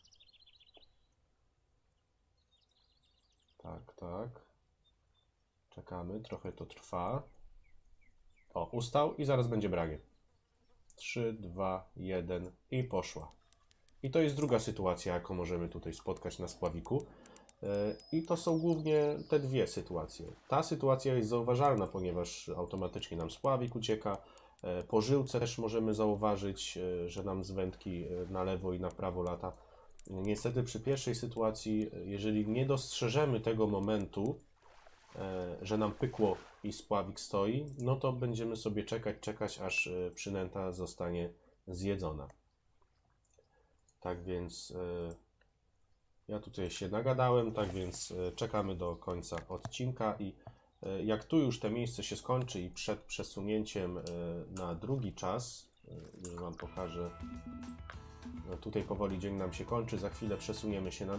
Tak, tak. Czekamy, trochę to trwa. O, ustał i zaraz będzie branie. 3, 2, 1 i poszła. I to jest druga sytuacja, jaką możemy tutaj spotkać na spławiku. I to są głównie te dwie sytuacje. Ta sytuacja jest zauważalna, ponieważ automatycznie nam spławik ucieka. Po żyłce też możemy zauważyć, że nam z wędki na lewo i na prawo lata. Niestety przy pierwszej sytuacji, jeżeli nie dostrzeżemy tego momentu, że nam pykło i spławik stoi, no to będziemy sobie czekać, aż przynęta zostanie zjedzona. Tak więc ja tutaj się nagadałem, tak więc czekamy do końca odcinka i jak tu już to miejsce się skończy i przed przesunięciem na drugi czas, już Wam pokażę. No tutaj powoli dzień nam się kończy, za chwilę przesuniemy się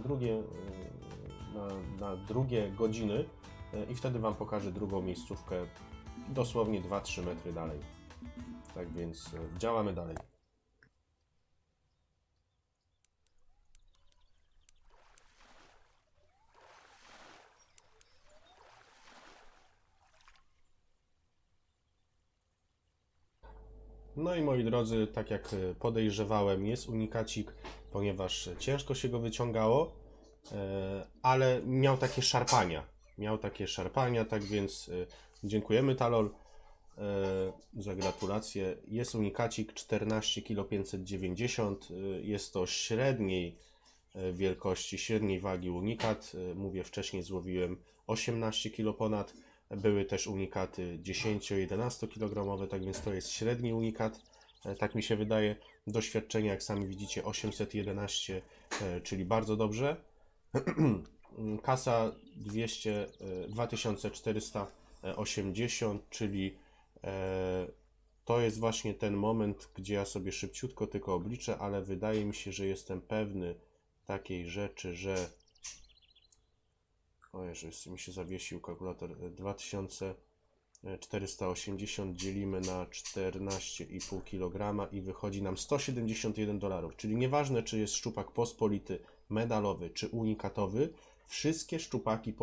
na drugie godziny i wtedy Wam pokażę drugą miejscówkę dosłownie 2-3 metry dalej. Tak więc działamy dalej. No i moi drodzy, tak jak podejrzewałem, jest unikacik, ponieważ ciężko się go wyciągało, ale miał takie szarpania. Tak więc dziękujemy Talol za gratulacje. Jest unikacik 14 590 kg, jest to średniej wielkości, średniej wagi unikat. Mówię, wcześniej złowiłem 18 kg ponad. Były też unikaty 10-11 kg, tak więc to jest średni unikat, tak mi się wydaje. Doświadczenie, jak sami widzicie, 811, czyli bardzo dobrze. Kasa 2480, czyli to jest właśnie ten moment, gdzie ja sobie szybciutko tylko obliczę, ale wydaje mi się, że jestem pewny takiej rzeczy, że o Jezu, mi się zawiesił kalkulator. 2480 dzielimy na 14,5 kg i wychodzi nam $171. Czyli nieważne, czy jest szczupak pospolity, medalowy czy unikatowy, wszystkie szczupaki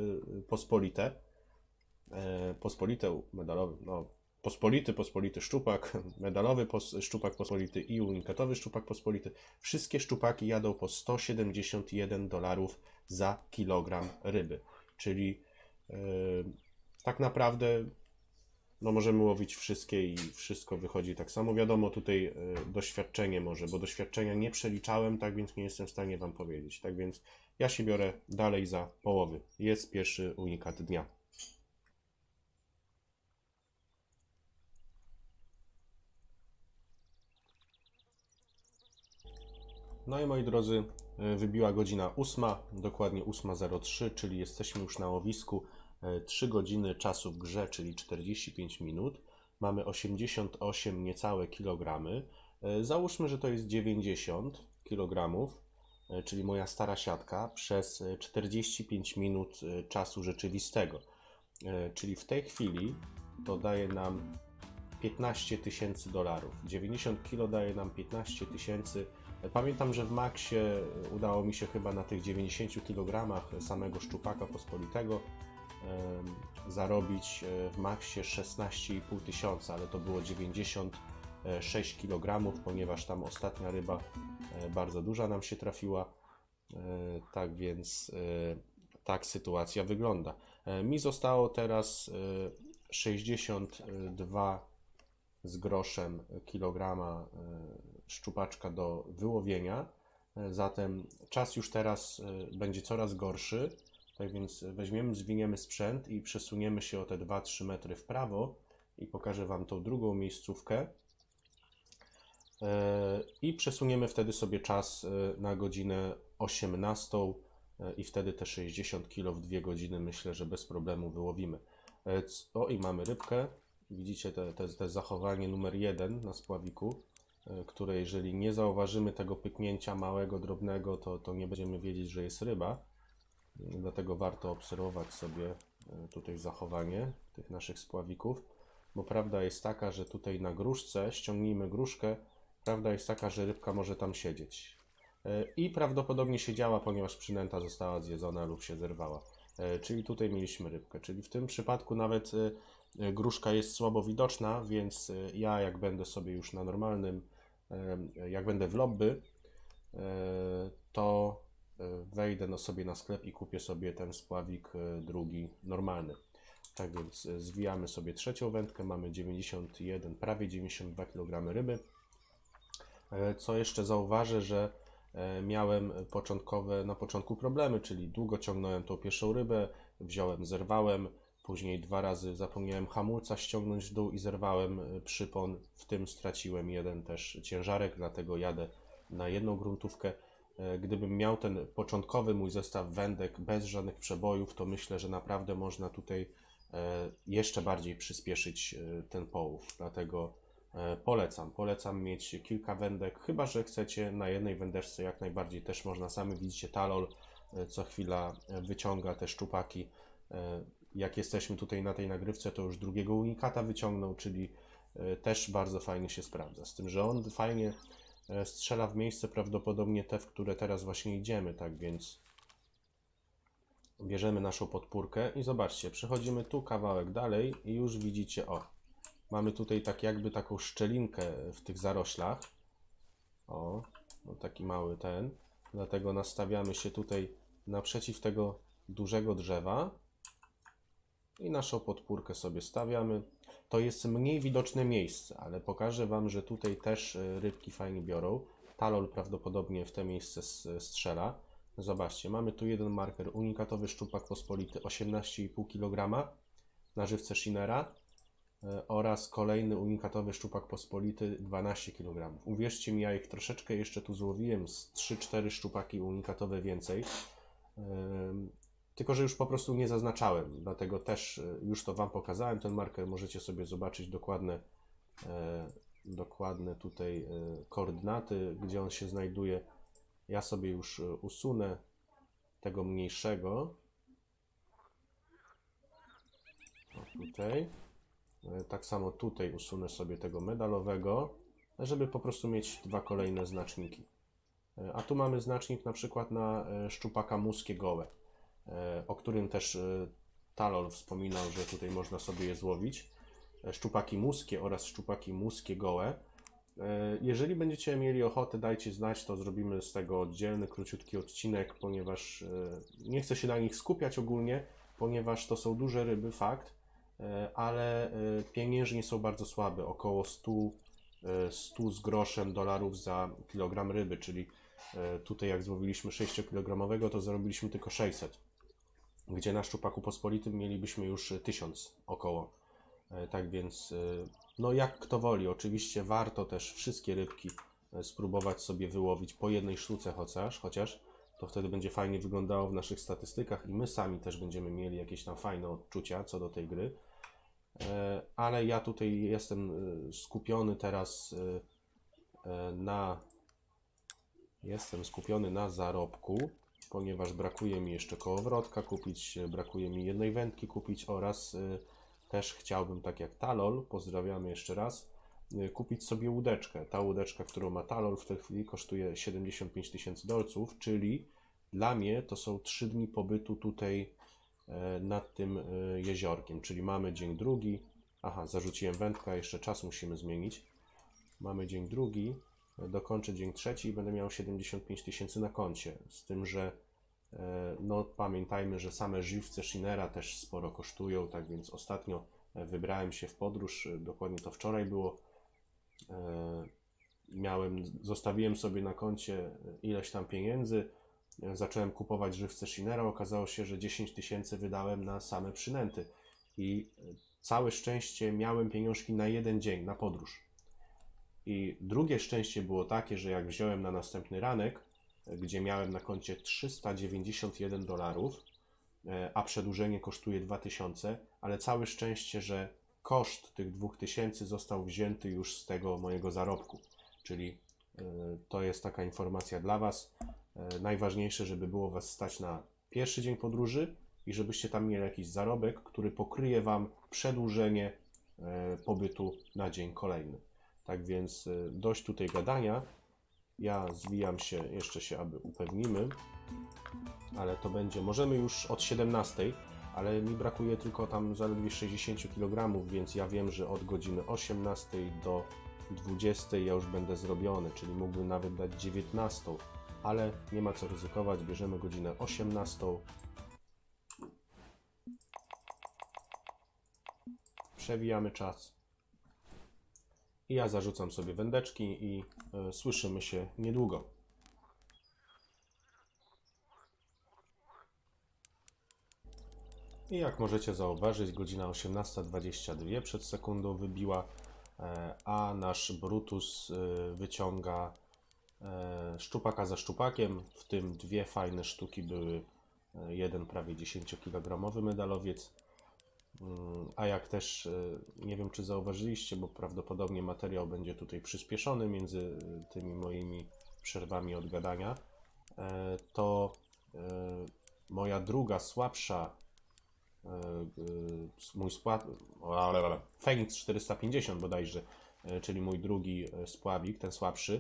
pospolite, medalowy, no pospolity szczupak, medalowy szczupak pospolity i unikatowy szczupak pospolity, wszystkie szczupaki jadą po $171 za kilogram ryby. Czyli tak naprawdę no możemy łowić wszystkie i wszystko wychodzi tak samo. Wiadomo, tutaj doświadczenie może, bo doświadczenia nie przeliczałem, tak więc nie jestem w stanie Wam powiedzieć. Tak więc ja się biorę dalej za połowy. Jest pierwszy unikat dnia. No i moi drodzy, wybiła godzina 8, dokładnie 8:03, czyli jesteśmy już na łowisku. 3 godziny czasu w grze, czyli 45 minut. Mamy 88 niecałe kilogramy. Załóżmy, że to jest 90 kg, czyli moja stara siatka, przez 45 minut czasu rzeczywistego. Czyli w tej chwili to daje nam $15 000. 90 kg daje nam 15 000. Pamiętam, że w maksie udało mi się chyba na tych 90 kg samego szczupaka pospolitego zarobić w maksie 16,5 tysiąca, ale to było 96 kg, ponieważ tam ostatnia ryba bardzo duża nam się trafiła. Tak więc tak sytuacja wygląda. Mi zostało teraz 62 z groszem kilograma szczupaczka do wyłowienia, zatem czas już teraz będzie coraz gorszy, tak więc zwiniemy sprzęt i przesuniemy się o te 2-3 metry w prawo i pokażę Wam tą drugą miejscówkę i przesuniemy wtedy sobie czas na godzinę 18 i wtedy te 60 kg w 2 godziny myślę, że bez problemu wyłowimy. O, i mamy rybkę. Widzicie te zachowanie numer 1 na spławiku, które jeżeli nie zauważymy tego pyknięcia małego, drobnego, to nie będziemy wiedzieć, że jest ryba. Dlatego warto obserwować sobie tutaj zachowanie tych naszych spławików, bo prawda jest taka, że tutaj na gruszce, ściągnijmy gruszkę, prawda jest taka, że rybka może tam siedzieć. I prawdopodobnie siedziała, ponieważ przynęta została zjedzona lub się zerwała. Czyli tutaj mieliśmy rybkę. Czyli w tym przypadku nawet gruszka jest słabo widoczna, więc ja jak będę sobie już na normalnym, jak będę w lobby, to wejdę sobie na sklep i kupię sobie ten spławik drugi normalny. Tak więc zwijamy sobie trzecią wędkę, mamy 91, prawie 92 kg ryby. Co jeszcze zauważę, że miałem na początku problemy, czyli długo ciągnąłem tą pierwszą rybę, wziąłem, zerwałem, później 2 razy zapomniałem hamulca ściągnąć w dół i zerwałem przypon, w tym straciłem jeden też ciężarek, dlatego jadę na jedną gruntówkę. Gdybym miał ten początkowy mój zestaw wędek bez żadnych przebojów, to myślę, że naprawdę można tutaj jeszcze bardziej przyspieszyć ten połów, dlatego Polecam mieć kilka wędek, chyba że chcecie na jednej wędeczce, jak najbardziej też można. Sami widzicie, Talol co chwila wyciąga te szczupaki. Jak jesteśmy tutaj na tej nagrywce, to już drugiego unikata wyciągnął, czyli też bardzo fajnie się sprawdza. Z tym, że on fajnie strzela w miejsce, prawdopodobnie te, w które teraz właśnie idziemy, tak więc bierzemy naszą podpórkę i zobaczcie, przechodzimy tu kawałek dalej i już widzicie, o, mamy tutaj tak jakby taką szczelinkę w tych zaroślach. O, no taki mały ten. Dlatego nastawiamy się tutaj naprzeciw tego dużego drzewa i naszą podpórkę sobie stawiamy. To jest mniej widoczne miejsce, ale pokażę Wam, że tutaj też rybki fajnie biorą. Talol prawdopodobnie w te miejsce strzela. Zobaczcie, mamy tu jeden marker, unikatowy szczupak pospolity 18,5 kg na żywce Shinera oraz kolejny unikatowy szczupak pospolity 12 kg. Uwierzcie mi, ja ich troszeczkę jeszcze tu złowiłem z 3-4 szczupaki unikatowe więcej. Tylko że już po prostu nie zaznaczałem, dlatego też już to Wam pokazałem, ten marker możecie sobie zobaczyć dokładne tutaj koordynaty, gdzie on się znajduje. Ja sobie już usunę tego mniejszego, o, tutaj, tak samo tutaj usunę sobie tego medalowego, żeby po prostu mieć dwa kolejne znaczniki. A tu mamy znacznik na przykład na szczupaka muskie gołe, o którym też Talol wspominał, że tutaj można sobie je złowić. Szczupaki muskie oraz szczupaki muskie gołe. Jeżeli będziecie mieli ochotę, dajcie znać, to zrobimy z tego oddzielny, króciutki odcinek, ponieważ nie chcę się na nich skupiać ogólnie, ponieważ to są duże ryby, fakt, ale pieniężnie są bardzo słabe, około 100 z groszem dolarów za kilogram ryby, czyli tutaj jak złowiliśmy 6-kilogramowego, to zarobiliśmy tylko 600, gdzie na szczupaku pospolitym mielibyśmy już 1000 około. Tak więc, no jak kto woli, oczywiście warto też wszystkie rybki spróbować sobie wyłowić po jednej sztuce chociaż to wtedy będzie fajnie wyglądało w naszych statystykach i my sami też będziemy mieli jakieś tam fajne odczucia co do tej gry. Ale ja tutaj jestem skupiony teraz na zarobku, ponieważ brakuje mi jeszcze kołowrotka kupić, brakuje mi jednej wędki kupić oraz też chciałbym, tak jak Talol, pozdrawiamy jeszcze raz, kupić sobie łódeczkę. Ta łódeczka, którą ma Talol, w tej chwili kosztuje 75 000 dolców, czyli dla mnie to są 3 dni pobytu tutaj nad tym jeziorkiem, czyli mamy dzień drugi. Aha, zarzuciłem wędkę, jeszcze czas musimy zmienić. Mamy dzień drugi, dokończę dzień trzeci i będę miał 75 000 na koncie. Z tym, że no pamiętajmy, że same żywce Shinera też sporo kosztują, tak więc ostatnio wybrałem się w podróż, dokładnie to wczoraj było. Zostawiłem sobie na koncie ileś tam pieniędzy, zacząłem kupować żywce Shinera, okazało się, że 10 000 wydałem na same przynęty i całe szczęście miałem pieniążki na jeden dzień, na podróż. I drugie szczęście było takie, że jak wziąłem na następny ranek, gdzie miałem na koncie 391 dolarów, a przedłużenie kosztuje 2000, ale całe szczęście, że koszt tych 2000 został wzięty już z tego mojego zarobku. Czyli to jest taka informacja dla Was. Najważniejsze, żeby było Was stać na pierwszy dzień podróży i żebyście tam mieli jakiś zarobek, który pokryje Wam przedłużenie pobytu na dzień kolejny. Tak więc dość tutaj gadania. Ja zwijam się, jeszcze się aby upewnimy, ale to będzie, możemy już od 17, ale mi brakuje tylko tam zaledwie 60 kg, więc ja wiem, że od godziny 18 do 20 ja już będę zrobiony, czyli mógłbym nawet dać 19, ale nie ma co ryzykować, bierzemy godzinę 18. Przewijamy czas. I ja zarzucam sobie wędeczki i słyszymy się niedługo. I jak możecie zauważyć, godzina 18:22 przed sekundą wybiła, a nasz Brutus wyciąga szczupaka za szczupakiem, w tym dwie fajne sztuki były, jeden prawie 10-kilogramowy medalowiec. A jak też, nie wiem czy zauważyliście, bo prawdopodobnie materiał będzie tutaj przyspieszony między tymi moimi przerwami od gadania, to moja druga, słabsza, mój Phoenix 450 bodajże, czyli mój drugi spławik, ten słabszy,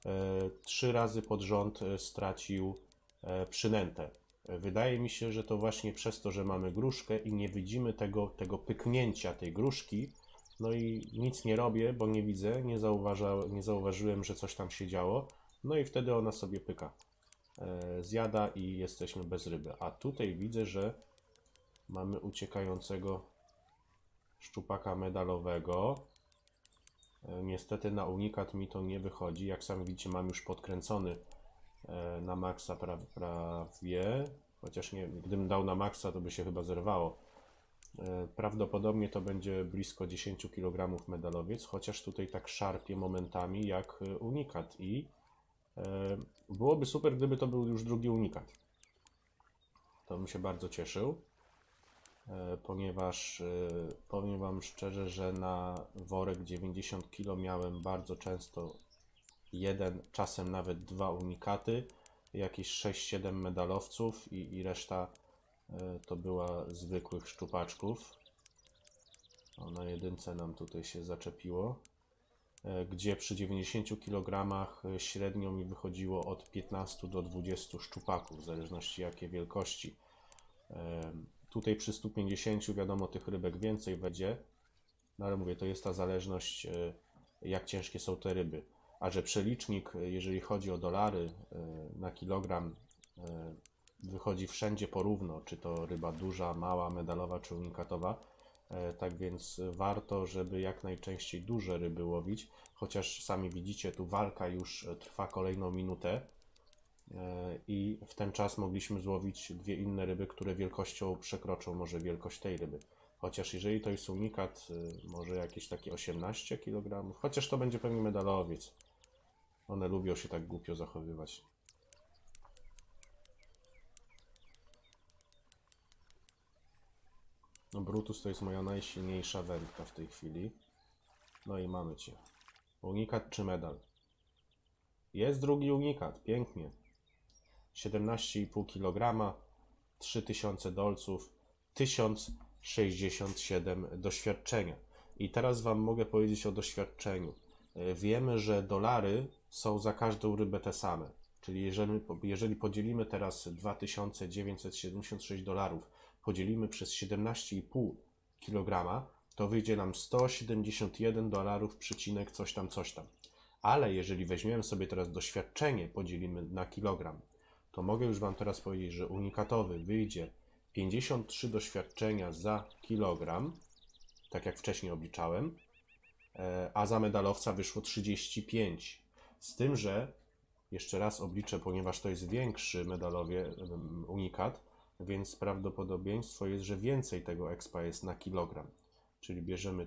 3 razy pod rząd stracił przynętę. Wydaje mi się, że to właśnie przez to, że mamy gruszkę i nie widzimy tego pyknięcia tej gruszki, no i nic nie robię, bo nie widzę, nie zauważyłem, że coś tam się działo, no i wtedy ona sobie pyka. Zjada i jesteśmy bez ryby. A tutaj widzę, że mamy uciekającego szczupaka medalowego. Niestety na unikat mi to nie wychodzi. Jak sami widzicie, mam już podkręcony na maksa prawie. Chociaż nie, gdybym dał na maksa, to by się chyba zerwało. Prawdopodobnie to będzie blisko 10 kg medalowiec, chociaż tutaj tak szarpie momentami jak unikat i byłoby super, gdyby to był już drugi unikat. To bym się bardzo cieszył, ponieważ powiem Wam szczerze, że na worek 90 kg miałem bardzo często jeden, czasem nawet dwa unikaty, jakieś 6-7 medalowców i reszta to była zwykłych szczupaczków. O, na jedynce nam tutaj się zaczepiło, gdzie przy 90 kg średnio mi wychodziło od 15 do 20 szczupaków, w zależności jakie wielkości. Tutaj przy 150 wiadomo tych rybek więcej będzie, no ale mówię, to jest ta zależność jak ciężkie są te ryby. A że przelicznik, jeżeli chodzi o dolary na kilogram, wychodzi wszędzie porówno, czy to ryba duża, mała, medalowa czy unikatowa, tak więc warto, żeby jak najczęściej duże ryby łowić, chociaż sami widzicie, tu walka już trwa kolejną minutę i w ten czas mogliśmy złowić dwie inne ryby, które wielkością przekroczą może wielkość tej ryby. Chociaż jeżeli to jest unikat, może jakieś takie 18 kg, chociaż to będzie pewnie medalowiec. One lubią się tak głupio zachowywać. No Brutus to jest moja najsilniejsza wędka w tej chwili. No i mamy Cię. Unikat czy medal? Jest drugi unikat, pięknie. 17,5 kg, 3000 dolców, 1067 doświadczenia. I teraz Wam mogę powiedzieć o doświadczeniu. Wiemy, że dolary są za każdą rybę te same. Czyli jeżeli podzielimy teraz 2976 dolarów, podzielimy przez 17,5 kg, to wyjdzie nam 171 dolarów przecinek coś tam, coś tam. Ale jeżeli weźmiemy sobie teraz doświadczenie, podzielimy na kilogram, to mogę już Wam teraz powiedzieć, że unikatowy wyjdzie 53 doświadczenia za kilogram, tak jak wcześniej obliczałem, a za medalowca wyszło 35. Z tym, że jeszcze raz obliczę, ponieważ to jest większy medalowie unikat, więc prawdopodobieństwo jest, że więcej tego expa jest na kilogram. Czyli bierzemy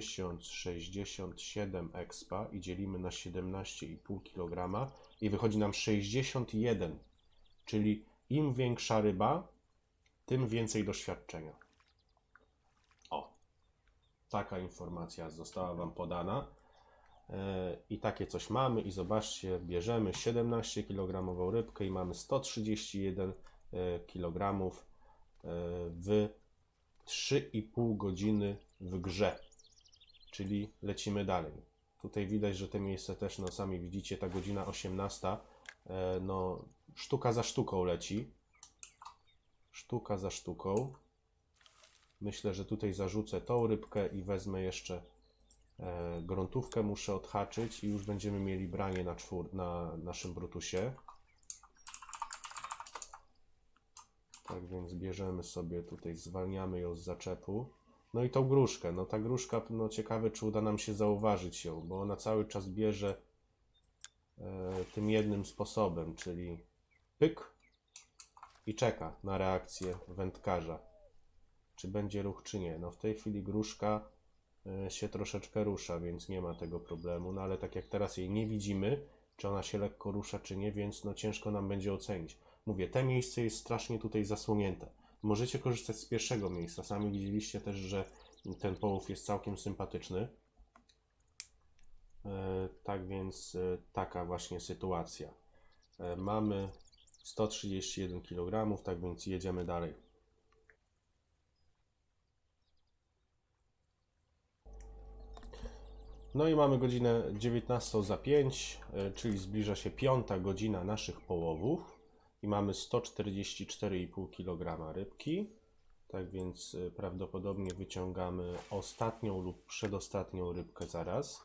1067 expa i dzielimy na 17,5 kg i wychodzi nam 61. Czyli im większa ryba, tym więcej doświadczenia. O, taka informacja została Wam podana. I takie coś mamy i zobaczcie, bierzemy 17 kg rybkę i mamy 131 kg w 3,5 godziny w grze, czyli lecimy dalej. Tutaj widać, że te miejsce też, no sami widzicie, ta godzina 18, no sztuka za sztuką leci. Sztuka za sztuką. Myślę, że tutaj zarzucę tą rybkę i wezmę jeszcze gruntówkę, muszę odhaczyć i już będziemy mieli branie na naszym Brutusie. Tak więc bierzemy sobie tutaj, zwalniamy ją z zaczepu. No i tą gruszkę, no ta gruszka, no ciekawe czy uda nam się zauważyć ją, bo ona cały czas bierze tym jednym sposobem, czyli pyk i czeka na reakcję wędkarza. Czy będzie ruch, czy nie. No w tej chwili gruszka się troszeczkę rusza, więc nie ma tego problemu, no ale tak jak teraz jej nie widzimy, czy ona się lekko rusza, czy nie, więc no ciężko nam będzie ocenić. Mówię, te miejsce jest strasznie tutaj zasłonięte. możecie korzystać z pierwszego miejsca. Sami widzieliście też, że ten połów jest całkiem sympatyczny. Tak więc taka właśnie sytuacja. Mamy 131 kg, tak więc jedziemy dalej. No i mamy godzinę 19:05, czyli zbliża się 5. godzina naszych połowów i mamy 144,5 kg rybki. Tak więc prawdopodobnie wyciągamy ostatnią lub przedostatnią rybkę zaraz.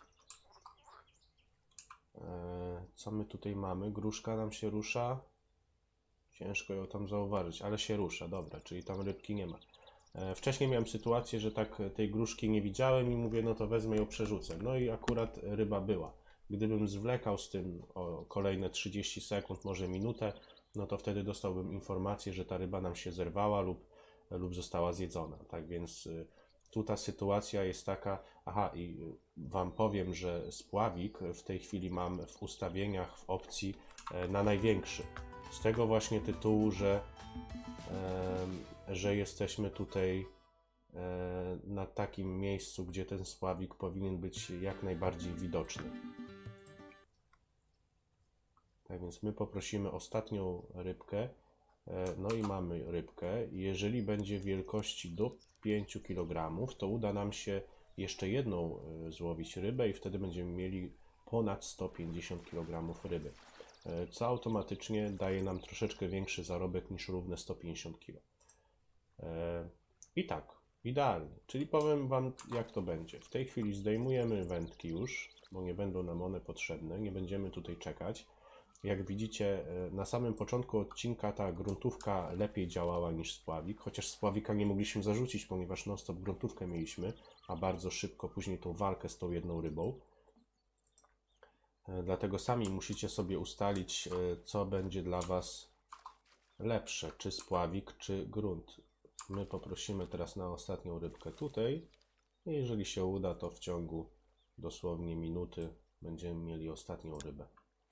Co my tutaj mamy? Gruszka nam się rusza. Ciężko ją tam zauważyć, ale się rusza, dobra, czyli tam rybki nie ma. Wcześniej miałem sytuację, że tak tej gruszki nie widziałem i mówię, no to wezmę ją, przerzucę. No i akurat ryba była. Gdybym zwlekał z tym o kolejne 30 sekund, może minutę, no to wtedy dostałbym informację, że ta ryba nam się zerwała lub została zjedzona. Tak więc tu ta sytuacja jest taka. Aha, i Wam powiem, że spławik w tej chwili mam w ustawieniach w opcji na największy. Z tego właśnie tytułu, że jesteśmy tutaj na takim miejscu, gdzie ten spławik powinien być jak najbardziej widoczny. Tak więc my poprosimy ostatnią rybkę. No i mamy rybkę. Jeżeli będzie wielkości do 5 kg, to uda nam się jeszcze jedną złowić rybę i wtedy będziemy mieli ponad 150 kg ryby, co automatycznie daje nam troszeczkę większy zarobek niż równe 150 kg. I tak, idealnie. Czyli powiem Wam, jak to będzie. W tej chwili zdejmujemy wędki już, bo nie będą nam one potrzebne. Nie będziemy tutaj czekać. Jak widzicie, na samym początku odcinka ta gruntówka lepiej działała niż spławik, chociaż spławika nie mogliśmy zarzucić, ponieważ non-stop gruntówkę mieliśmy, a bardzo szybko później tą walkę z tą jedną rybą. Dlatego sami musicie sobie ustalić, co będzie dla Was lepsze, czy spławik, czy grunt. My poprosimy teraz na ostatnią rybkę tutaj. I jeżeli się uda, to w ciągu dosłownie minuty będziemy mieli ostatnią rybę.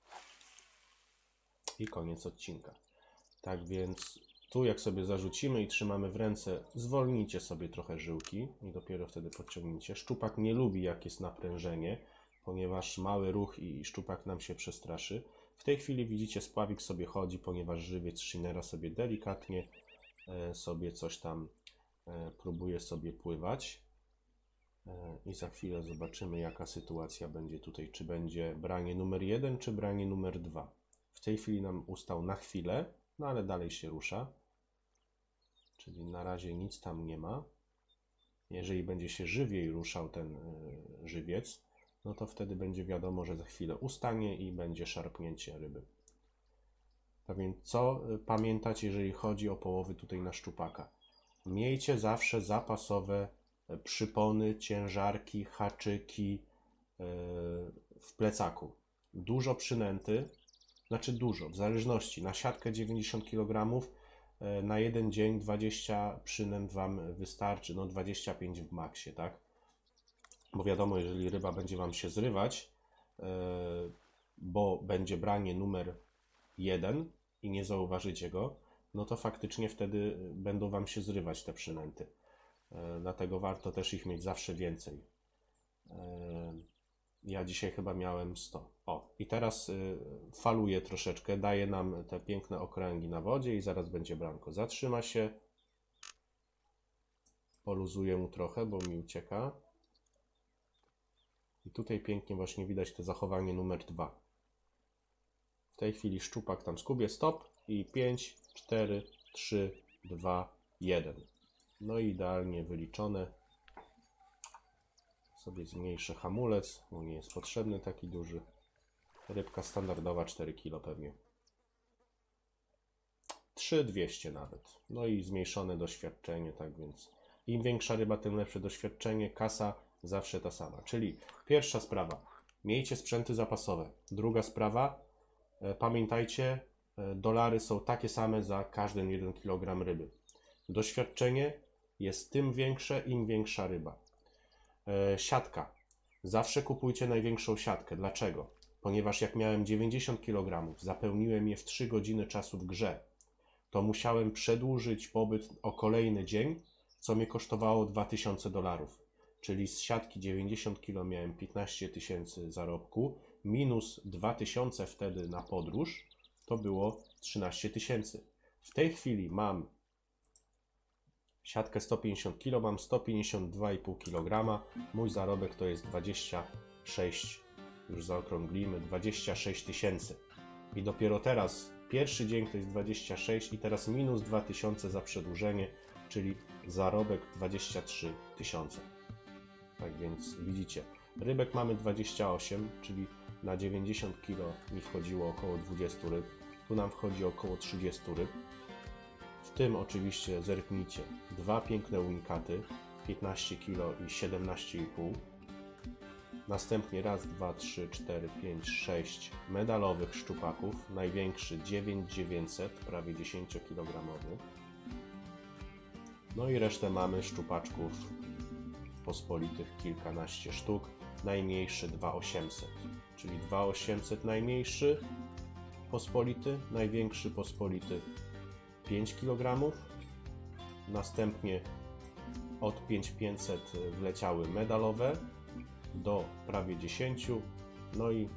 I koniec odcinka. Tak więc tu jak sobie zarzucimy i trzymamy w ręce, zwolnijcie sobie trochę żyłki i dopiero wtedy podciągnijcie. Szczupak nie lubi, jak jest naprężenie, ponieważ mały ruch i szczupak nam się przestraszy. W tej chwili widzicie, spławik sobie chodzi, ponieważ żywiec Shinera sobie delikatnie sobie coś tam próbuje sobie pływać. I za chwilę zobaczymy, jaka sytuacja będzie tutaj. Czy będzie branie numer 1, czy branie numer 2. W tej chwili nam ustał na chwilę, no ale dalej się rusza. Czyli na razie nic tam nie ma. Jeżeli będzie się żywiej ruszał ten żywiec, no to wtedy będzie wiadomo, że za chwilę ustanie i będzie szarpnięcie ryby. A więc co pamiętać, jeżeli chodzi o połowy tutaj na szczupaka? Miejcie zawsze zapasowe przypony, ciężarki, haczyki w plecaku. Dużo przynęty, znaczy dużo, w zależności. Na siatkę 90 kg, na jeden dzień 20 przynęt Wam wystarczy, no 25 w maksie, tak? Bo wiadomo, jeżeli ryba będzie Wam się zrywać, bo będzie branie numer 1 i nie zauważycie go, no to faktycznie wtedy będą Wam się zrywać te przynęty. Dlatego warto też ich mieć zawsze więcej. Ja dzisiaj chyba miałem 100. O, i teraz faluję troszeczkę, daje nam te piękne okręgi na wodzie i zaraz będzie branko. Zatrzyma się. Poluzuję mu trochę, bo mi ucieka. I tutaj pięknie właśnie widać to zachowanie numer 2. W tej chwili szczupak tam skubie, stop i 5, 4, 3, 2, 1. No i idealnie wyliczone. Sobie zmniejszę hamulec, bo nie jest potrzebny taki duży. Rybka standardowa 4 kg pewnie. 3200 nawet. No i zmniejszone doświadczenie, tak więc im większa ryba, tym lepsze doświadczenie. Kasa zawsze ta sama. Czyli pierwsza sprawa, miejcie sprzęty zapasowe. Druga sprawa, pamiętajcie, dolary są takie same za każdy 1 kg ryby. Doświadczenie jest tym większe, im większa ryba. Siatka. Zawsze kupujcie największą siatkę. Dlaczego? Ponieważ jak miałem 90 kg, zapełniłem je w 3 godziny czasu w grze. to musiałem przedłużyć pobyt o kolejny dzień, co mnie kosztowało $2000. Czyli z siatki 90 kg miałem 15 000 zarobku, minus 2000 wtedy na podróż, to było 13 000. W tej chwili mam siatkę 150 kg, mam 152,5 kg, mój zarobek to jest 26, już zaokrąglimy, 26 000. I dopiero teraz, pierwszy dzień to jest 26 i teraz minus 2000 za przedłużenie, czyli zarobek 23 000. Tak więc widzicie, rybek mamy 28, czyli na 90 kg mi wchodziło około 20 ryb, tu nam wchodzi około 30 ryb. W tym oczywiście zerknijcie, dwa piękne unikaty, 15 kg i 17,5. Następnie raz, dwa, trzy, cztery, pięć, 6 medalowych szczupaków, największy 9900, prawie 10 kg. No i resztę mamy szczupaczków pospolitych kilkanaście sztuk, najmniejszy 2800, czyli 2800 najmniejszy pospolity, największy pospolity 5 kg, następnie od 5500 wleciały medalowe do prawie 10, no i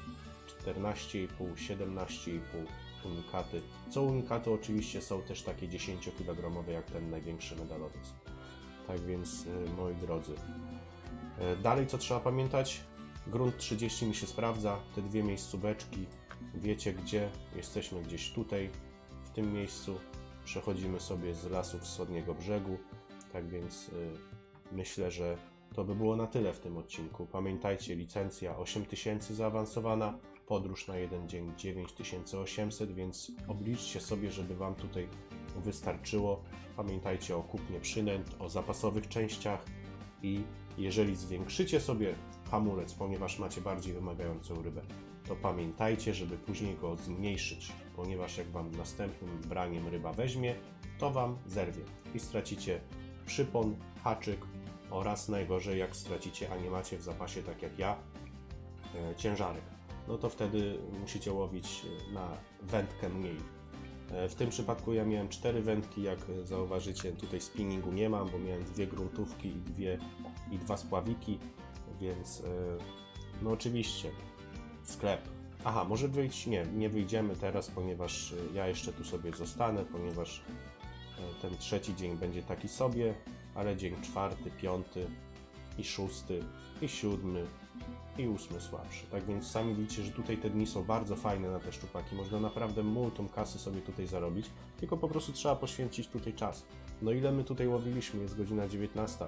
14,5, 17,5 unikaty. Co unikaty oczywiście są też takie 10 kg jak ten największy medalowiec. Tak więc moi drodzy, dalej co trzeba pamiętać, grunt 30 mi się sprawdza, te dwie miejscóweczki, wiecie gdzie, jesteśmy gdzieś tutaj, w tym miejscu, przechodzimy sobie z lasów wschodniego brzegu, tak więc myślę, że to by było na tyle w tym odcinku. Pamiętajcie, licencja 8000 zaawansowana, podróż na jeden dzień 9800, więc obliczcie sobie, żeby Wam tutaj wystarczyło. Pamiętajcie o kupnie przynęt, o zapasowych częściach i jeżeli zwiększycie sobie hamulec, ponieważ macie bardziej wymagającą rybę, to pamiętajcie, żeby później go zmniejszyć, ponieważ jak Wam następnym braniem ryba weźmie, to Wam zerwie i stracicie przypon, haczyk oraz najgorzej jak stracicie, a nie macie w zapasie, tak jak ja, ciężarek. No to wtedy musicie łowić na wędkę mniej. W tym przypadku ja miałem 4 wędki, jak zauważycie, tutaj spinningu nie mam, bo miałem 2 gruntówki i 2 spławiki, więc no oczywiście sklep. Aha, może wyjść? Nie wyjdziemy teraz, ponieważ ja jeszcze tu sobie zostanę, ponieważ ten trzeci dzień będzie taki sobie, ale dzień 4., 5. i 6. i 7. i 8 słabszy. Tak więc sami widzicie, że tutaj te dni są bardzo fajne na te szczupaki. Można naprawdę multum kasy sobie tutaj zarobić, tylko po prostu trzeba poświęcić tutaj czas. No ile my tutaj łowiliśmy? Jest godzina 19.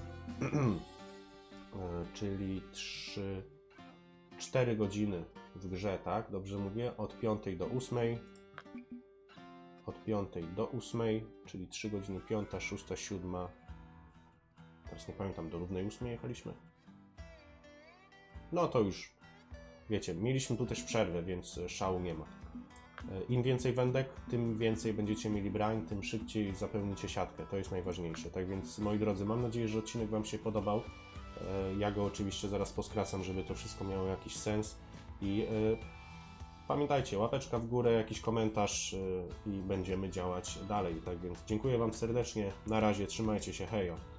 Czyli 4 godziny w grze, tak? Dobrze mówię? Od 5 do 8. Od 5 do 8, czyli 3 godziny, 5, 6, 7. Teraz nie pamiętam, do równej 8 jechaliśmy. No to już, wiecie, mieliśmy tu też przerwę, więc szału nie ma. Im więcej wędek, tym więcej będziecie mieli brań, tym szybciej zapełnicie siatkę. To jest najważniejsze. Tak więc, moi drodzy, mam nadzieję, że odcinek Wam się podobał. Ja go oczywiście zaraz poskracam, żeby to wszystko miało jakiś sens. I pamiętajcie, łapeczka w górę, jakiś komentarz i będziemy działać dalej. Tak więc dziękuję Wam serdecznie. Na razie, trzymajcie się, hejo.